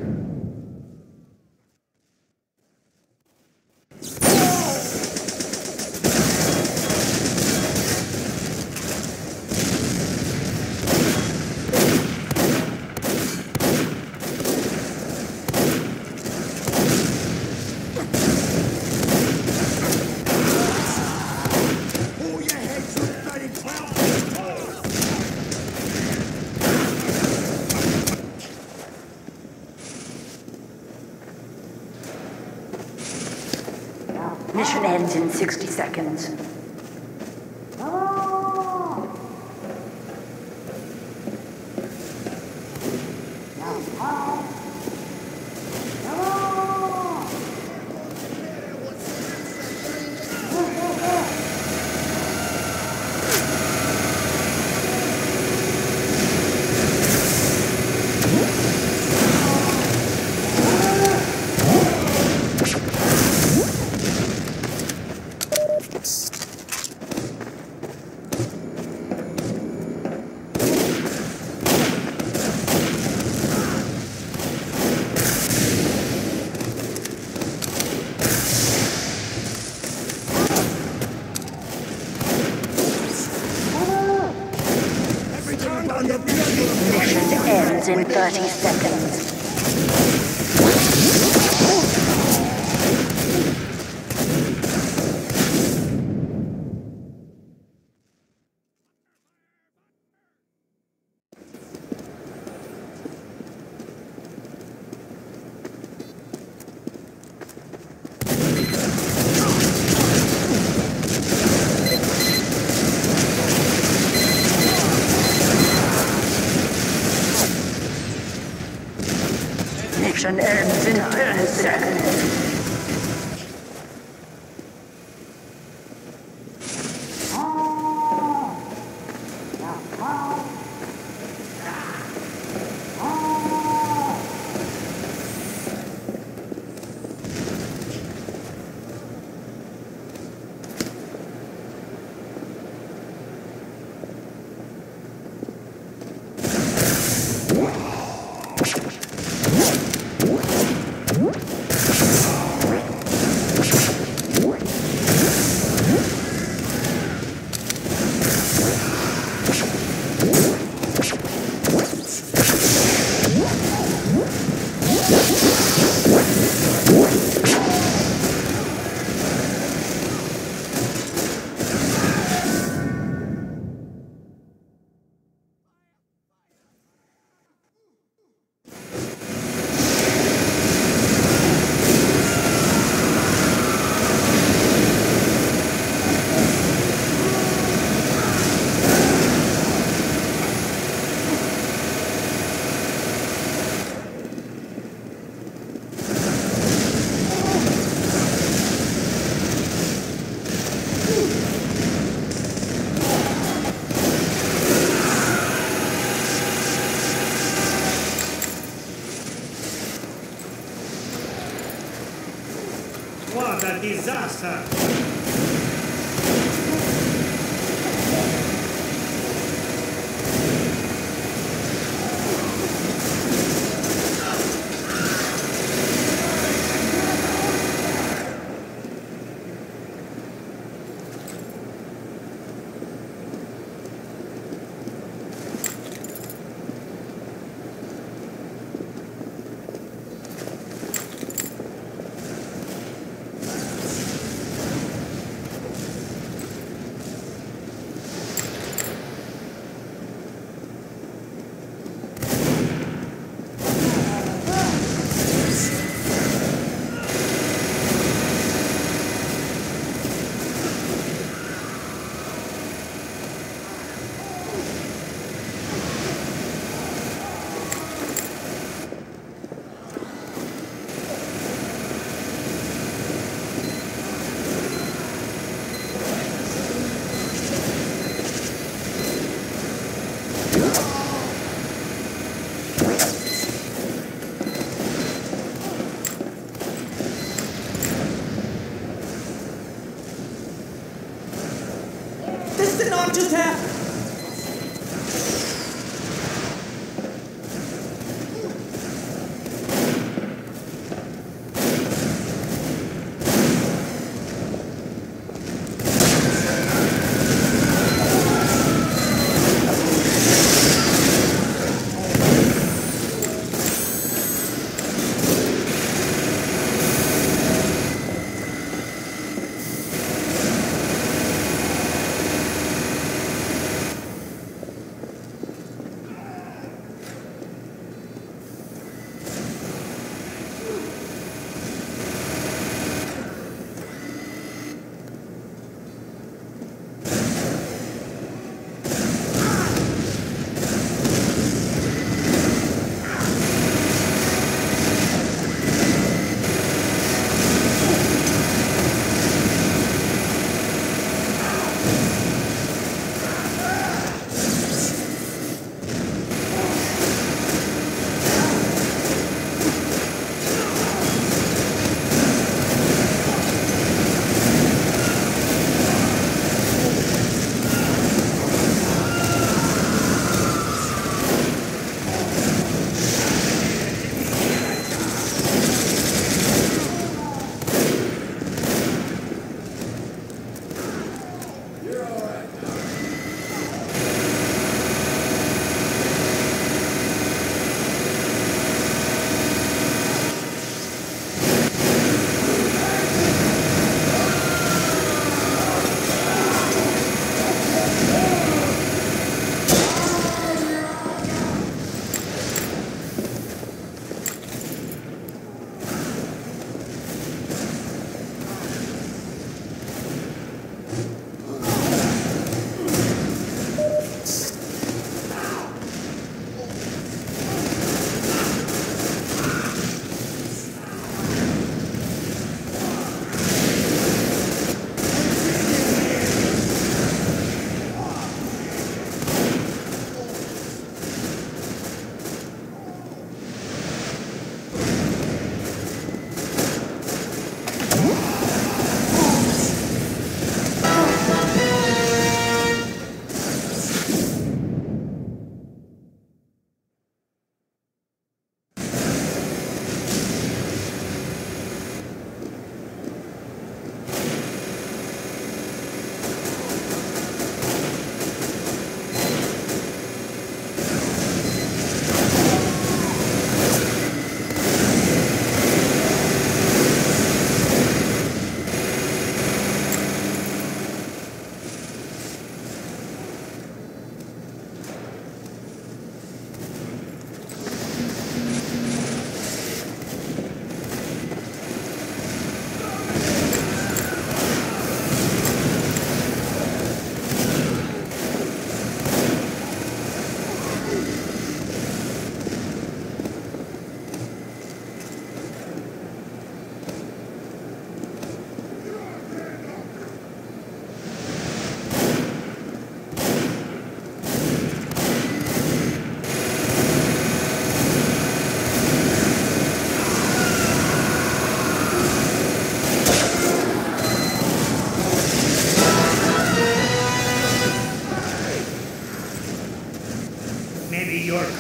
Mission ends in 60 seconds. Mission ends in 30 seconds. Mission ends in 10 seconds. faster! This did not just happen!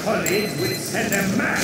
colleagues will send them mad.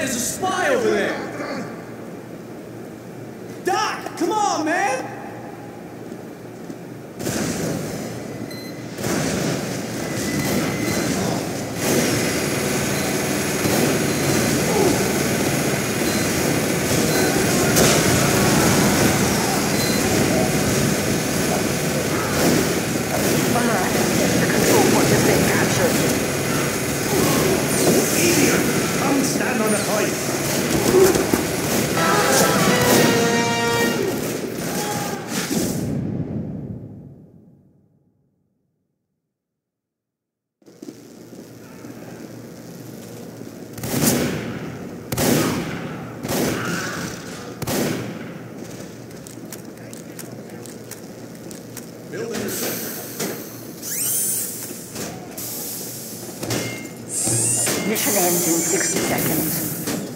there's a spy over there! Doc, come on, man! Come stand on the pipe. Mission ends in 60 seconds.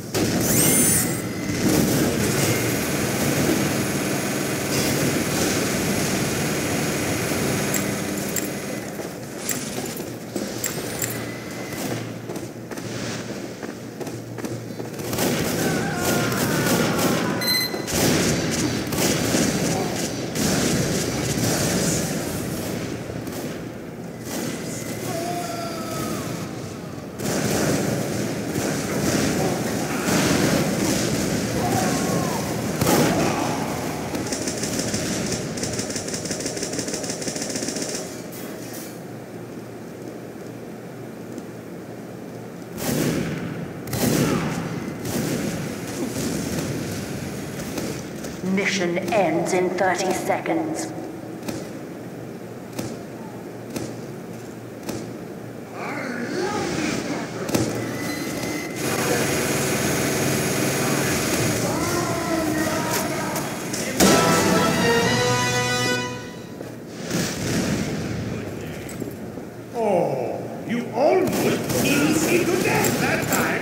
Mission ends in 30 seconds. Oh, you almost easy to death that time.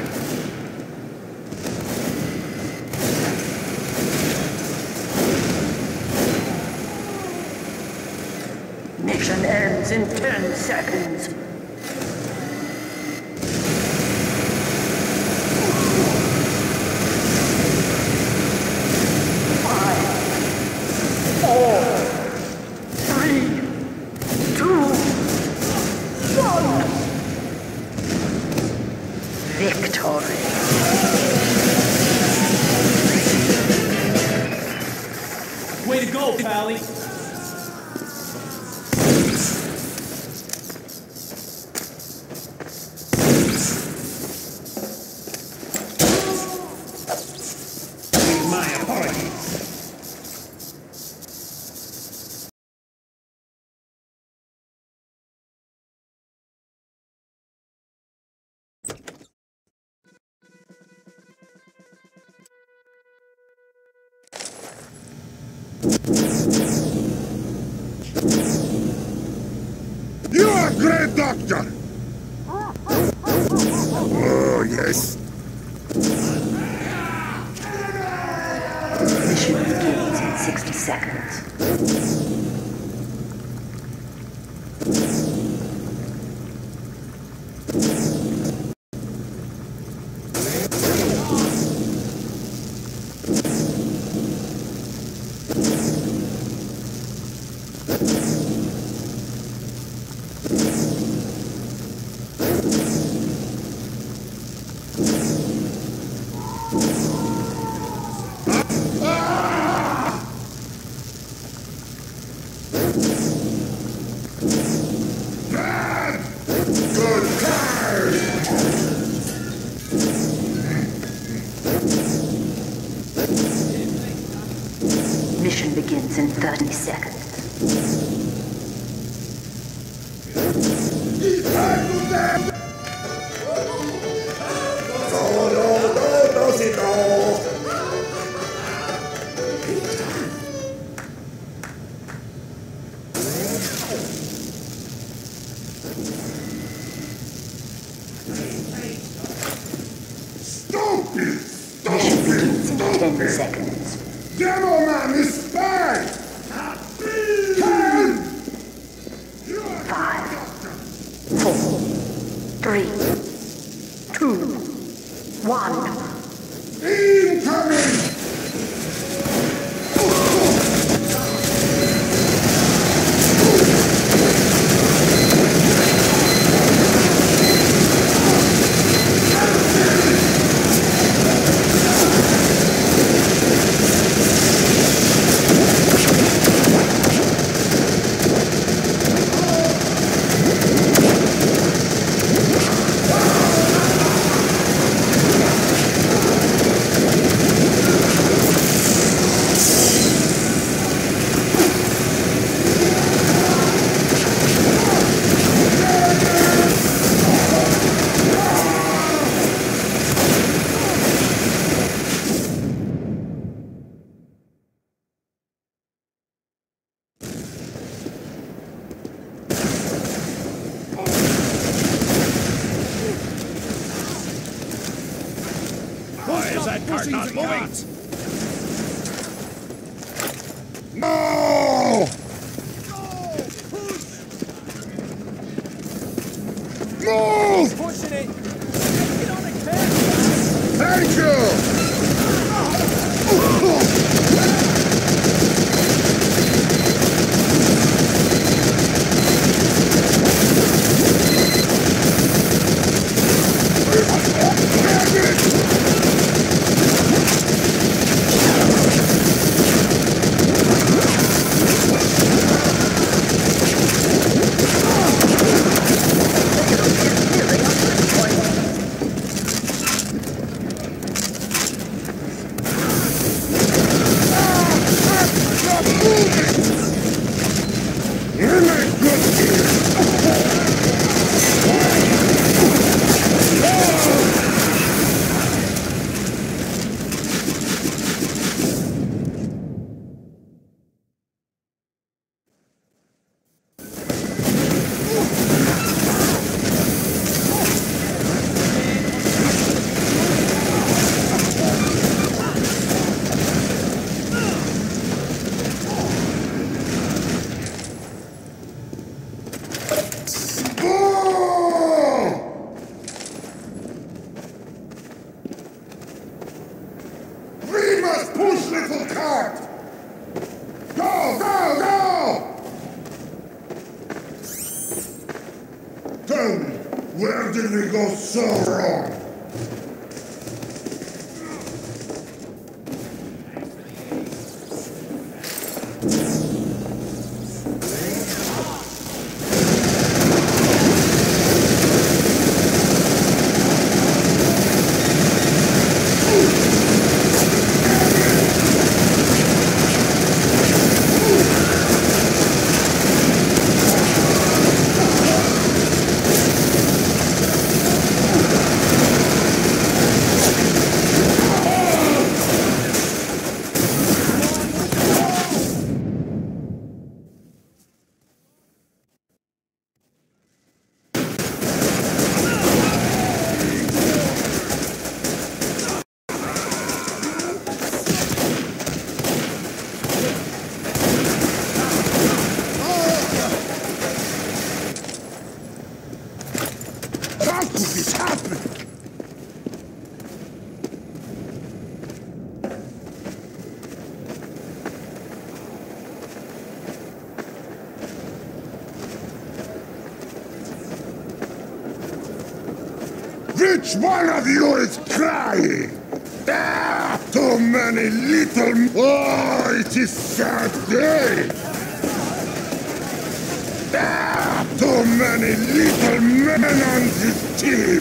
Mission ends in 10 seconds. Victory. Way to go, Pally! My apologies. You are a great doctor! Oh, yes. Mission begins in 60 seconds. Mission begins in 30 seconds. Mission begins in 10 seconds. Demo man is back! 10! 5, 4, 3, 2, 1. Cart not moving! No! Move! Pushing it. Get on the cart. Thank you! Push, little cart! Go, go, go! Tell me, where did we go so wrong? How could this happen? Which one of you is crying? Ah, too many little... Oh, it is sad day! Ah, too many little men on this team!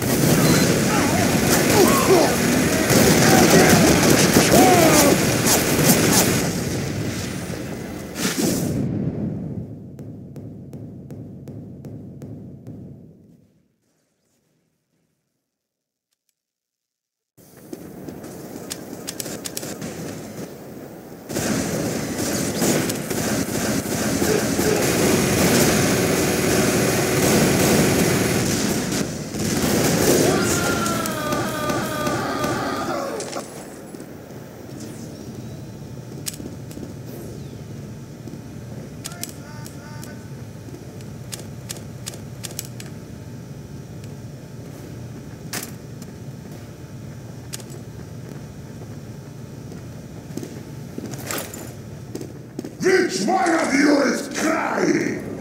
Which one of you is crying?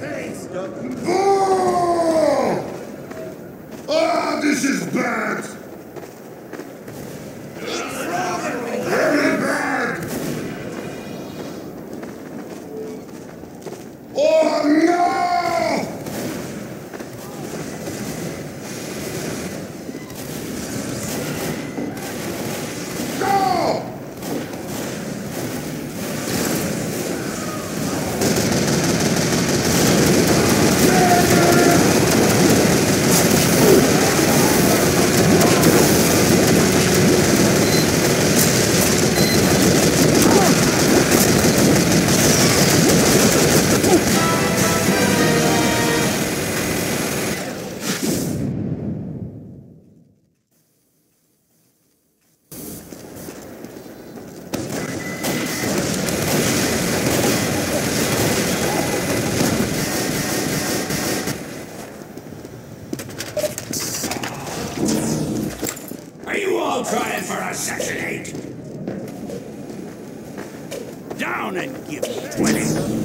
Oh! Oh, this is bad! Very bad! Oh no! Go! Yeah! 20.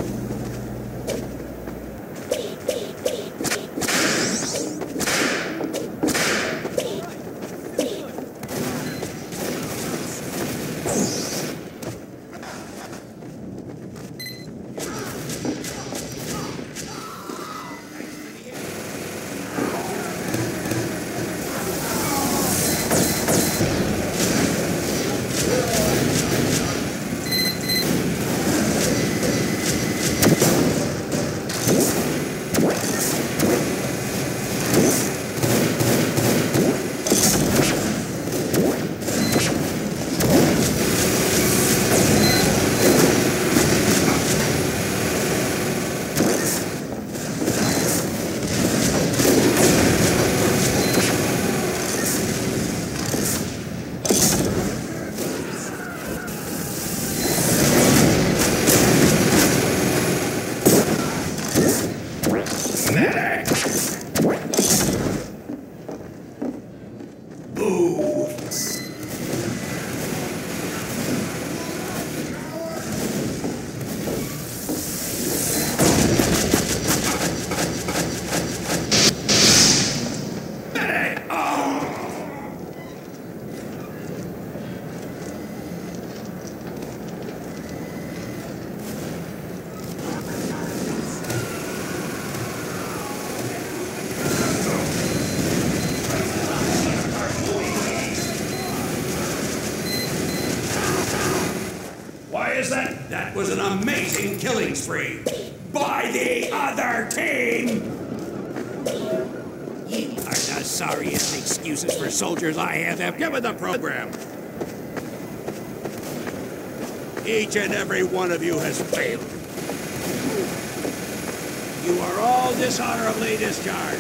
That was an amazing killing spree by the other team! You are the sorriest excuses for soldiers I have ever given the program. Each and every one of you has failed. You are all dishonorably discharged.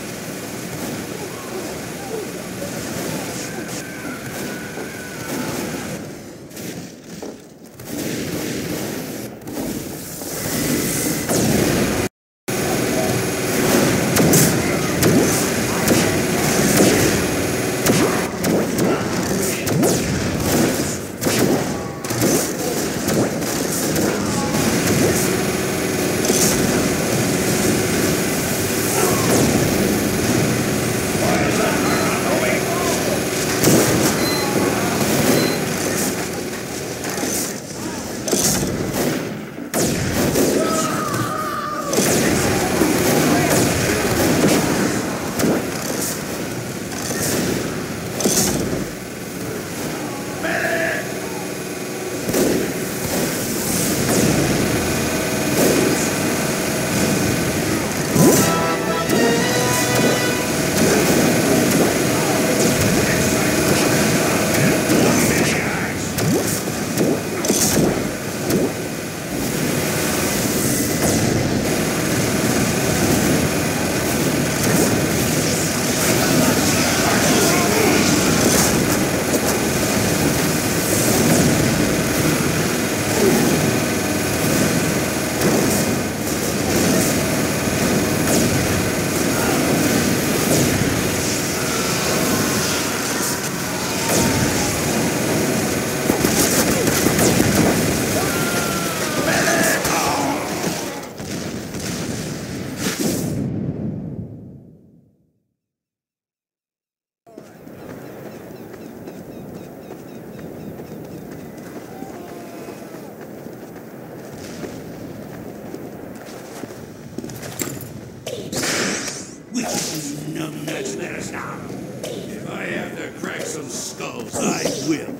Numbnuts, let us down. If I have to crack some skulls, I will.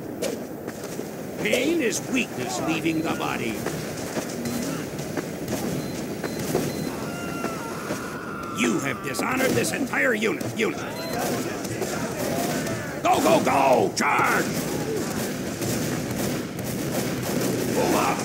Pain is weakness leaving the body. You have dishonored this entire unit. Go, go, go! Charge! Move up!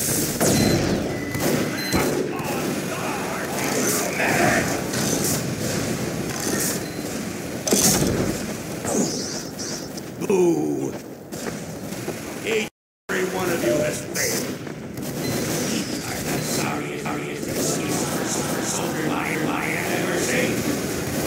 Boo! Each every one of you has failed. I'm the sorriest deceased soldier I have ever seen.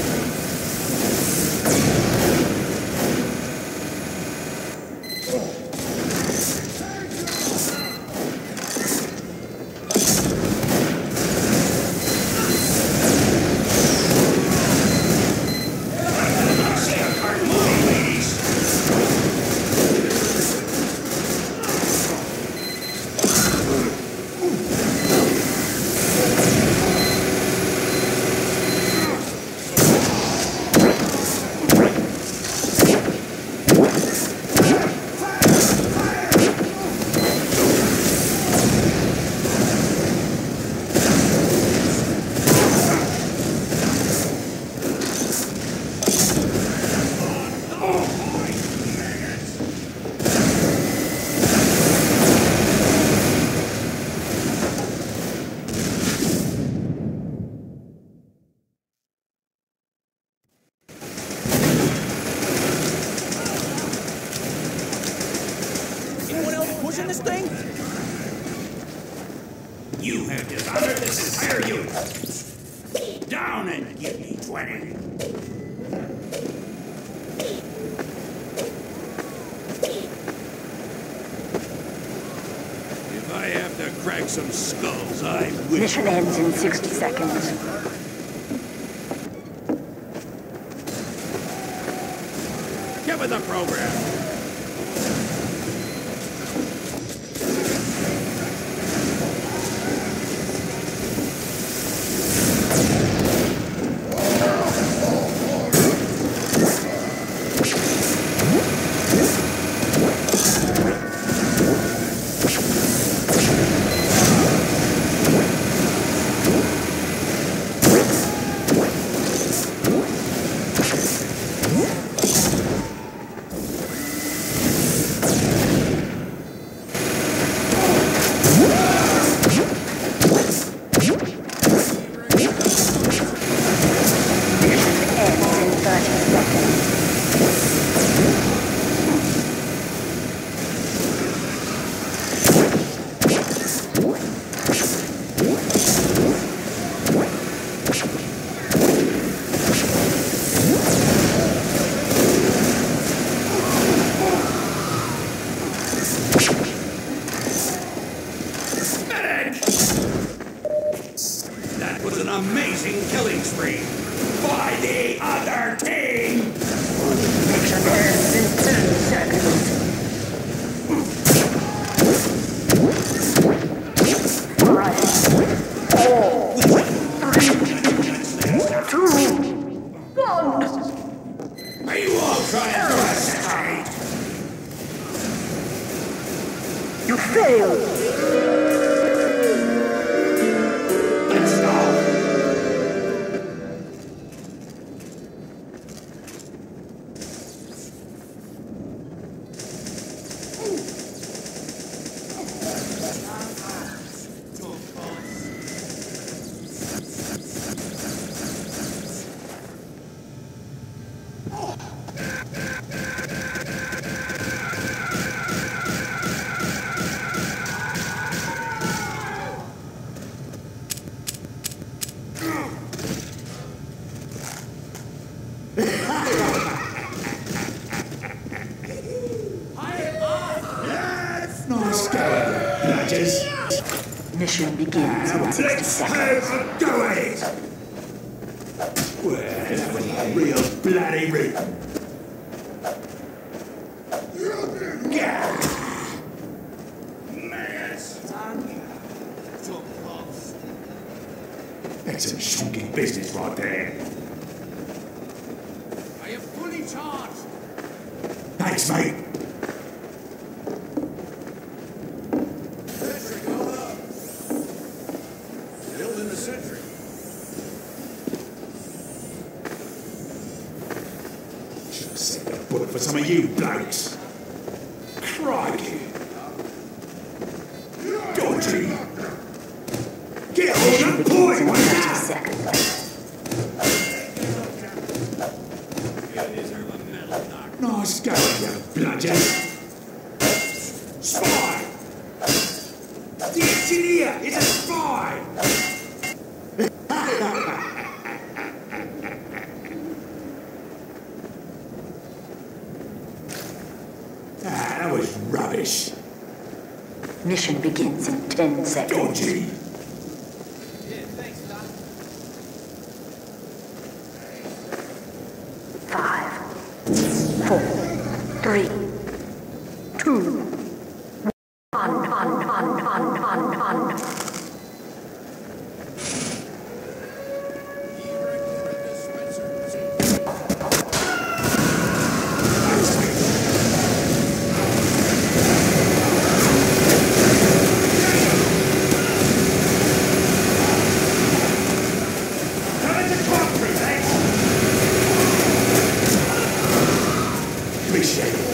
Anyone else pushing this thing? You have dishonored this entire unit. Down and give me 20. If I have to crack some skulls, I will. Mission ends in 60 seconds. Get with the program. That was an amazing killing spree by the other team! Mission ends in 10 seconds. 5, 4, 3, 2, 1. Are you all trying to assassinate? You failed. Let's go! Nice going, bludgers. Mission begins in 60 Let's seconds. have a go at it! Well, that was a real bloody rip. That's some shonky business right there. I am fully charged. Thanks, mate. Sentry going up. Building the sentry. Should have sent a bullet for some of you blokes. Crikey. Go Georgie! Get on the point! In What's 30 that? seconds. Nice going, you bludgeon! Spy! The engineer is a spy! That was rubbish. Mission begins in 10 seconds. Georgie! Five, four, three, two, one. Coming to concrete, eh? Appreciate it.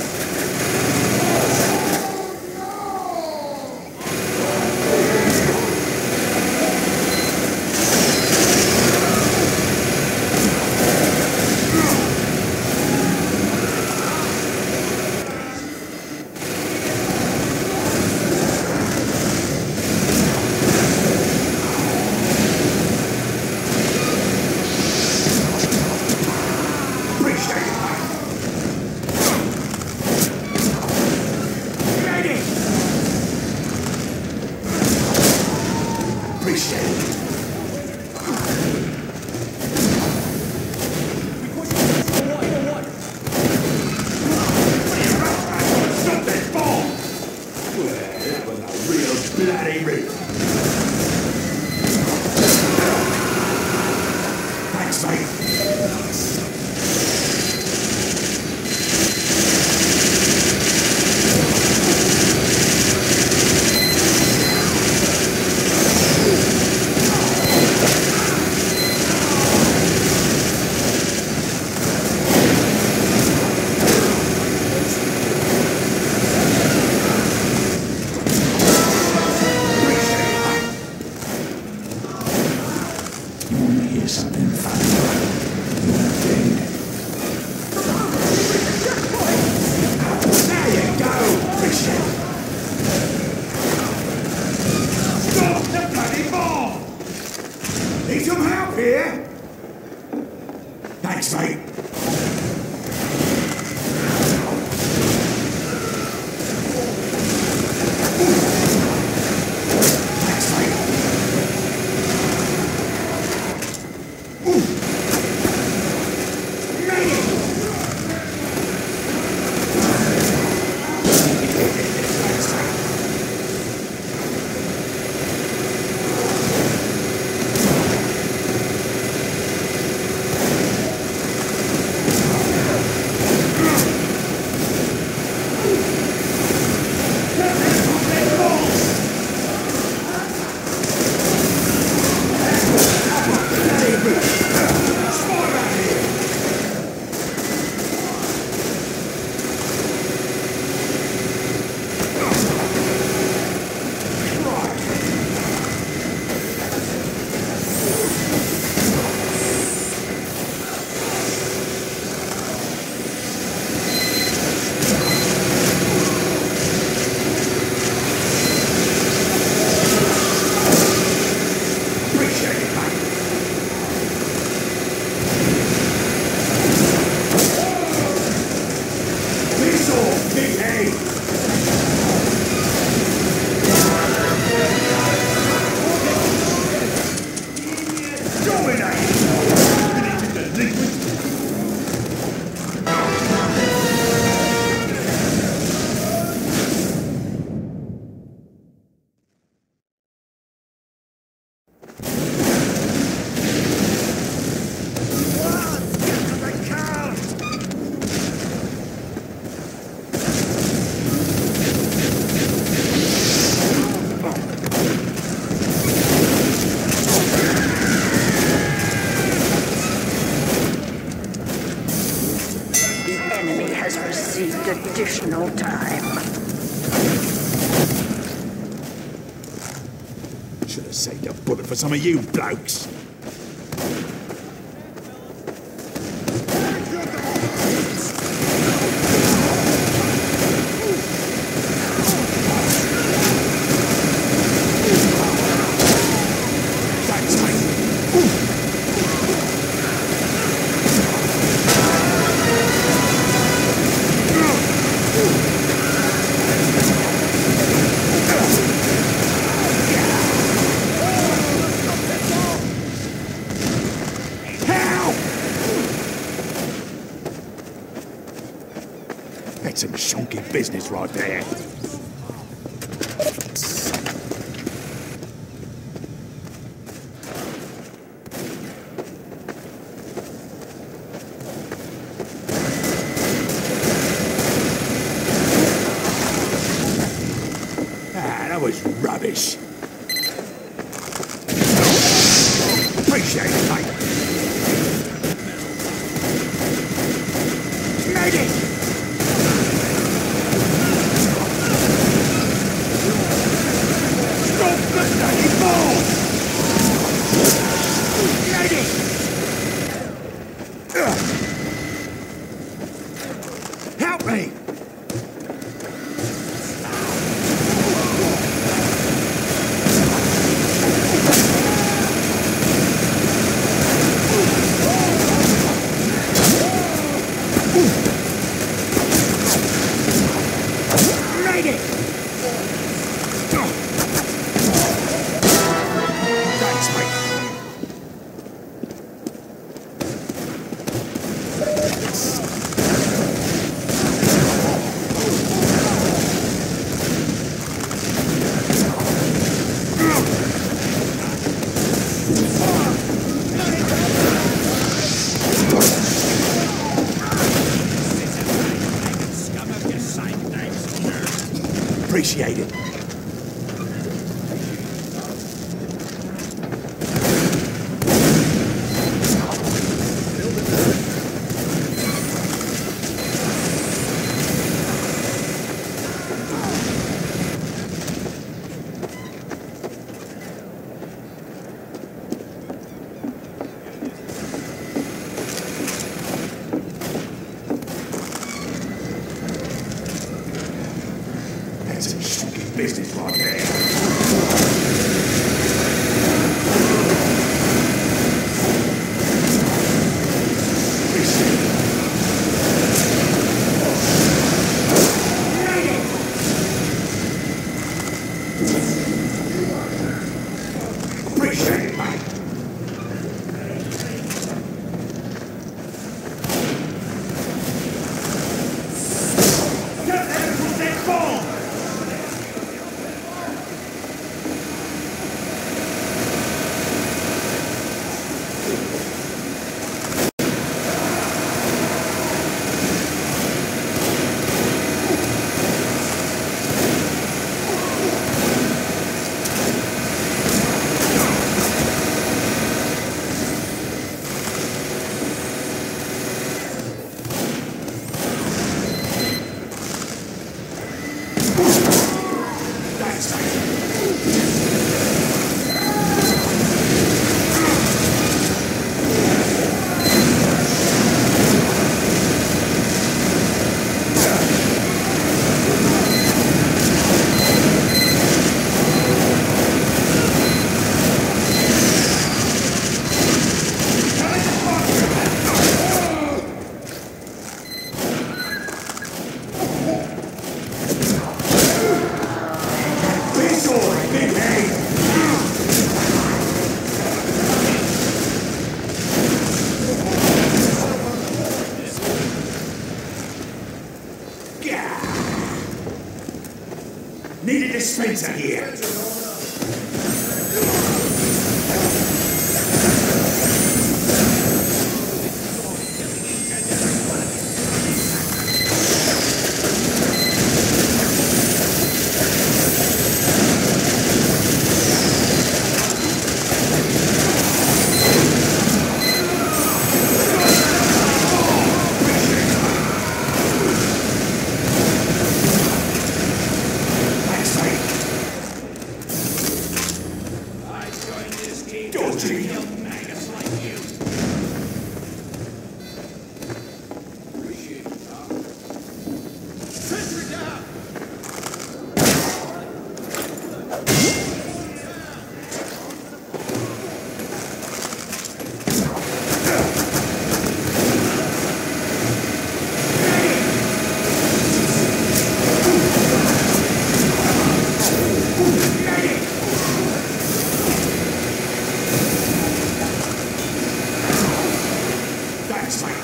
Appreciate it, mate. Ready. Appreciate it. Stop that bomb! Well, that was a real bloody rip. Thanks, mate. You want to hear something funny? Should have saved a bullet for some of you blokes. That's some shonky business right there. Ah, that was rubbish. Appreciate it, mate. Medic! Help me! Made it! Thanks, mate. Appreciate it. That's some shocking business right there. Appreciate it, mate. Get them from that bomb! Need a dispenser here. cruelty. Maggots like you. Sentry down! Thanks, mate.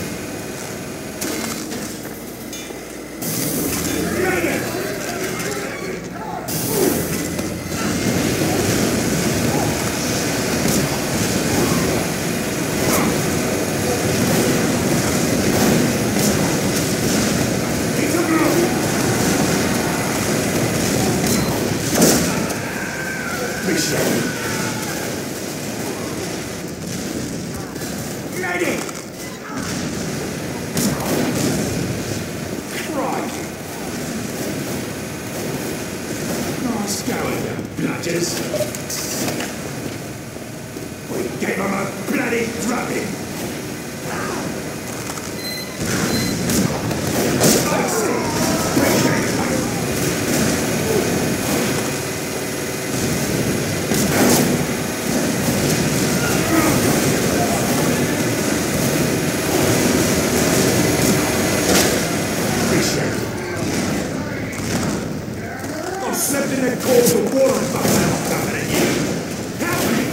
Medic! Right. Nice going, you bludgers. We gave them a bloody drubbing. I see. Appreciate it, mate. I've slept in the cold of water and I'm coming at you. Help me!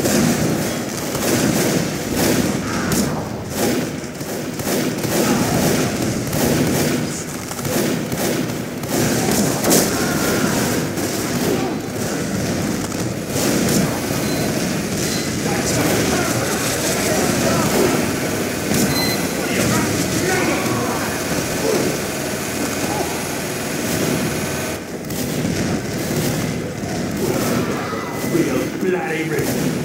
Real bloody rhythm.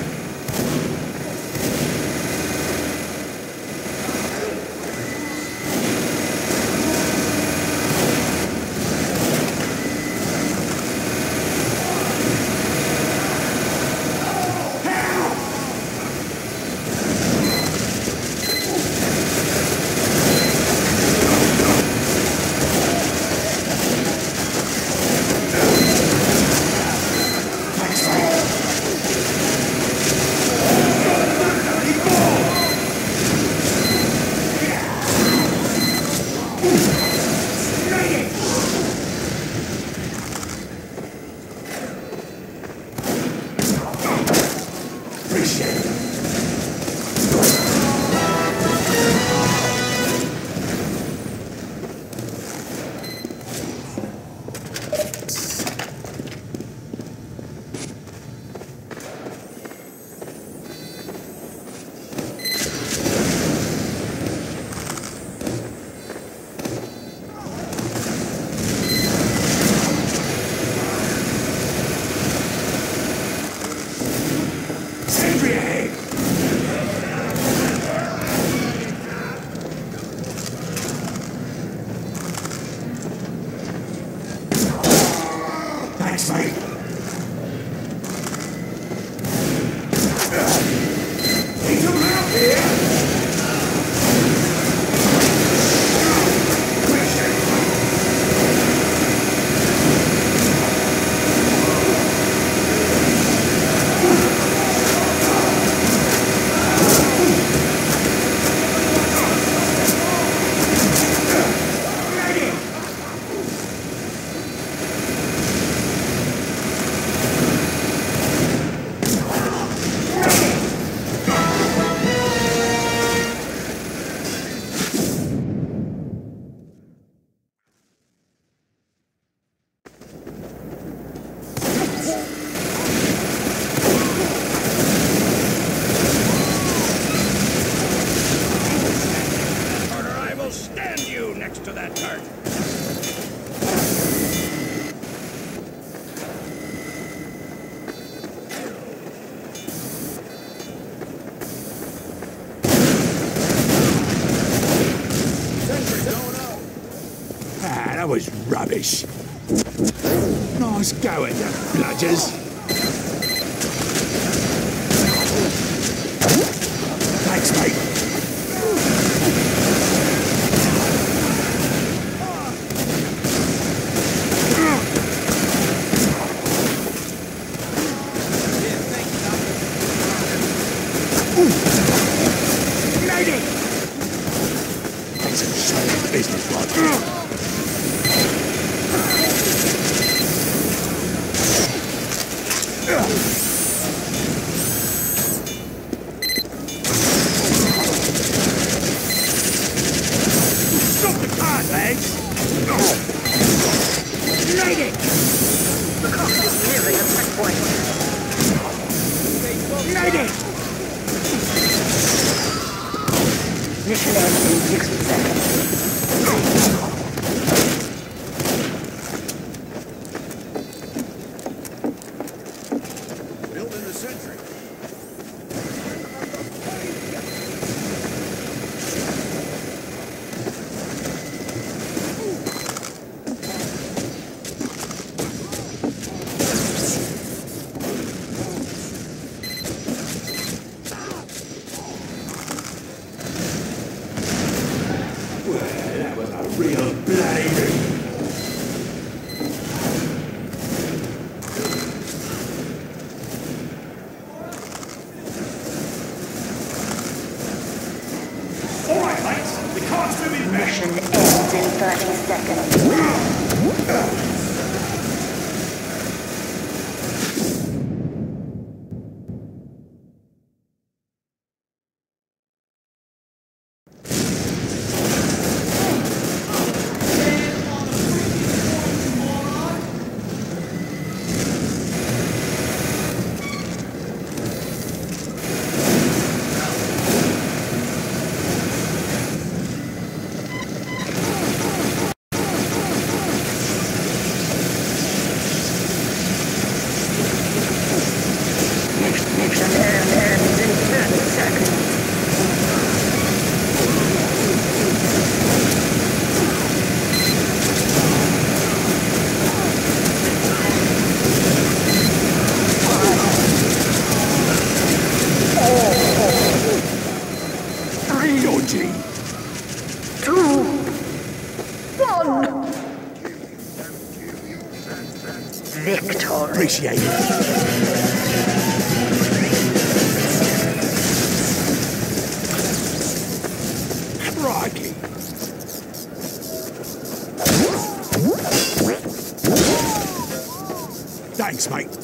Appreciate it. Sentry ahead! Thanks, mate. Need some help here? Appreciate it, mate. Or I will stand you next to that cart. Ah, that was rubbish. Nice going, you bludgers. Thanks, mate. Lady! That's some shady business right there. Stop the car, lads! Lady! The clock is nearing a set point. Lady! Mission ends in 60 seconds. Building the sentry. That was a real bloody ring. All right, mates. The car's moving back. Mission ends in 30 seconds. Mission ends in 30 seconds. Dodgy. 2, 1. Victory. Appreciate it. Crikey. Thanks, mate.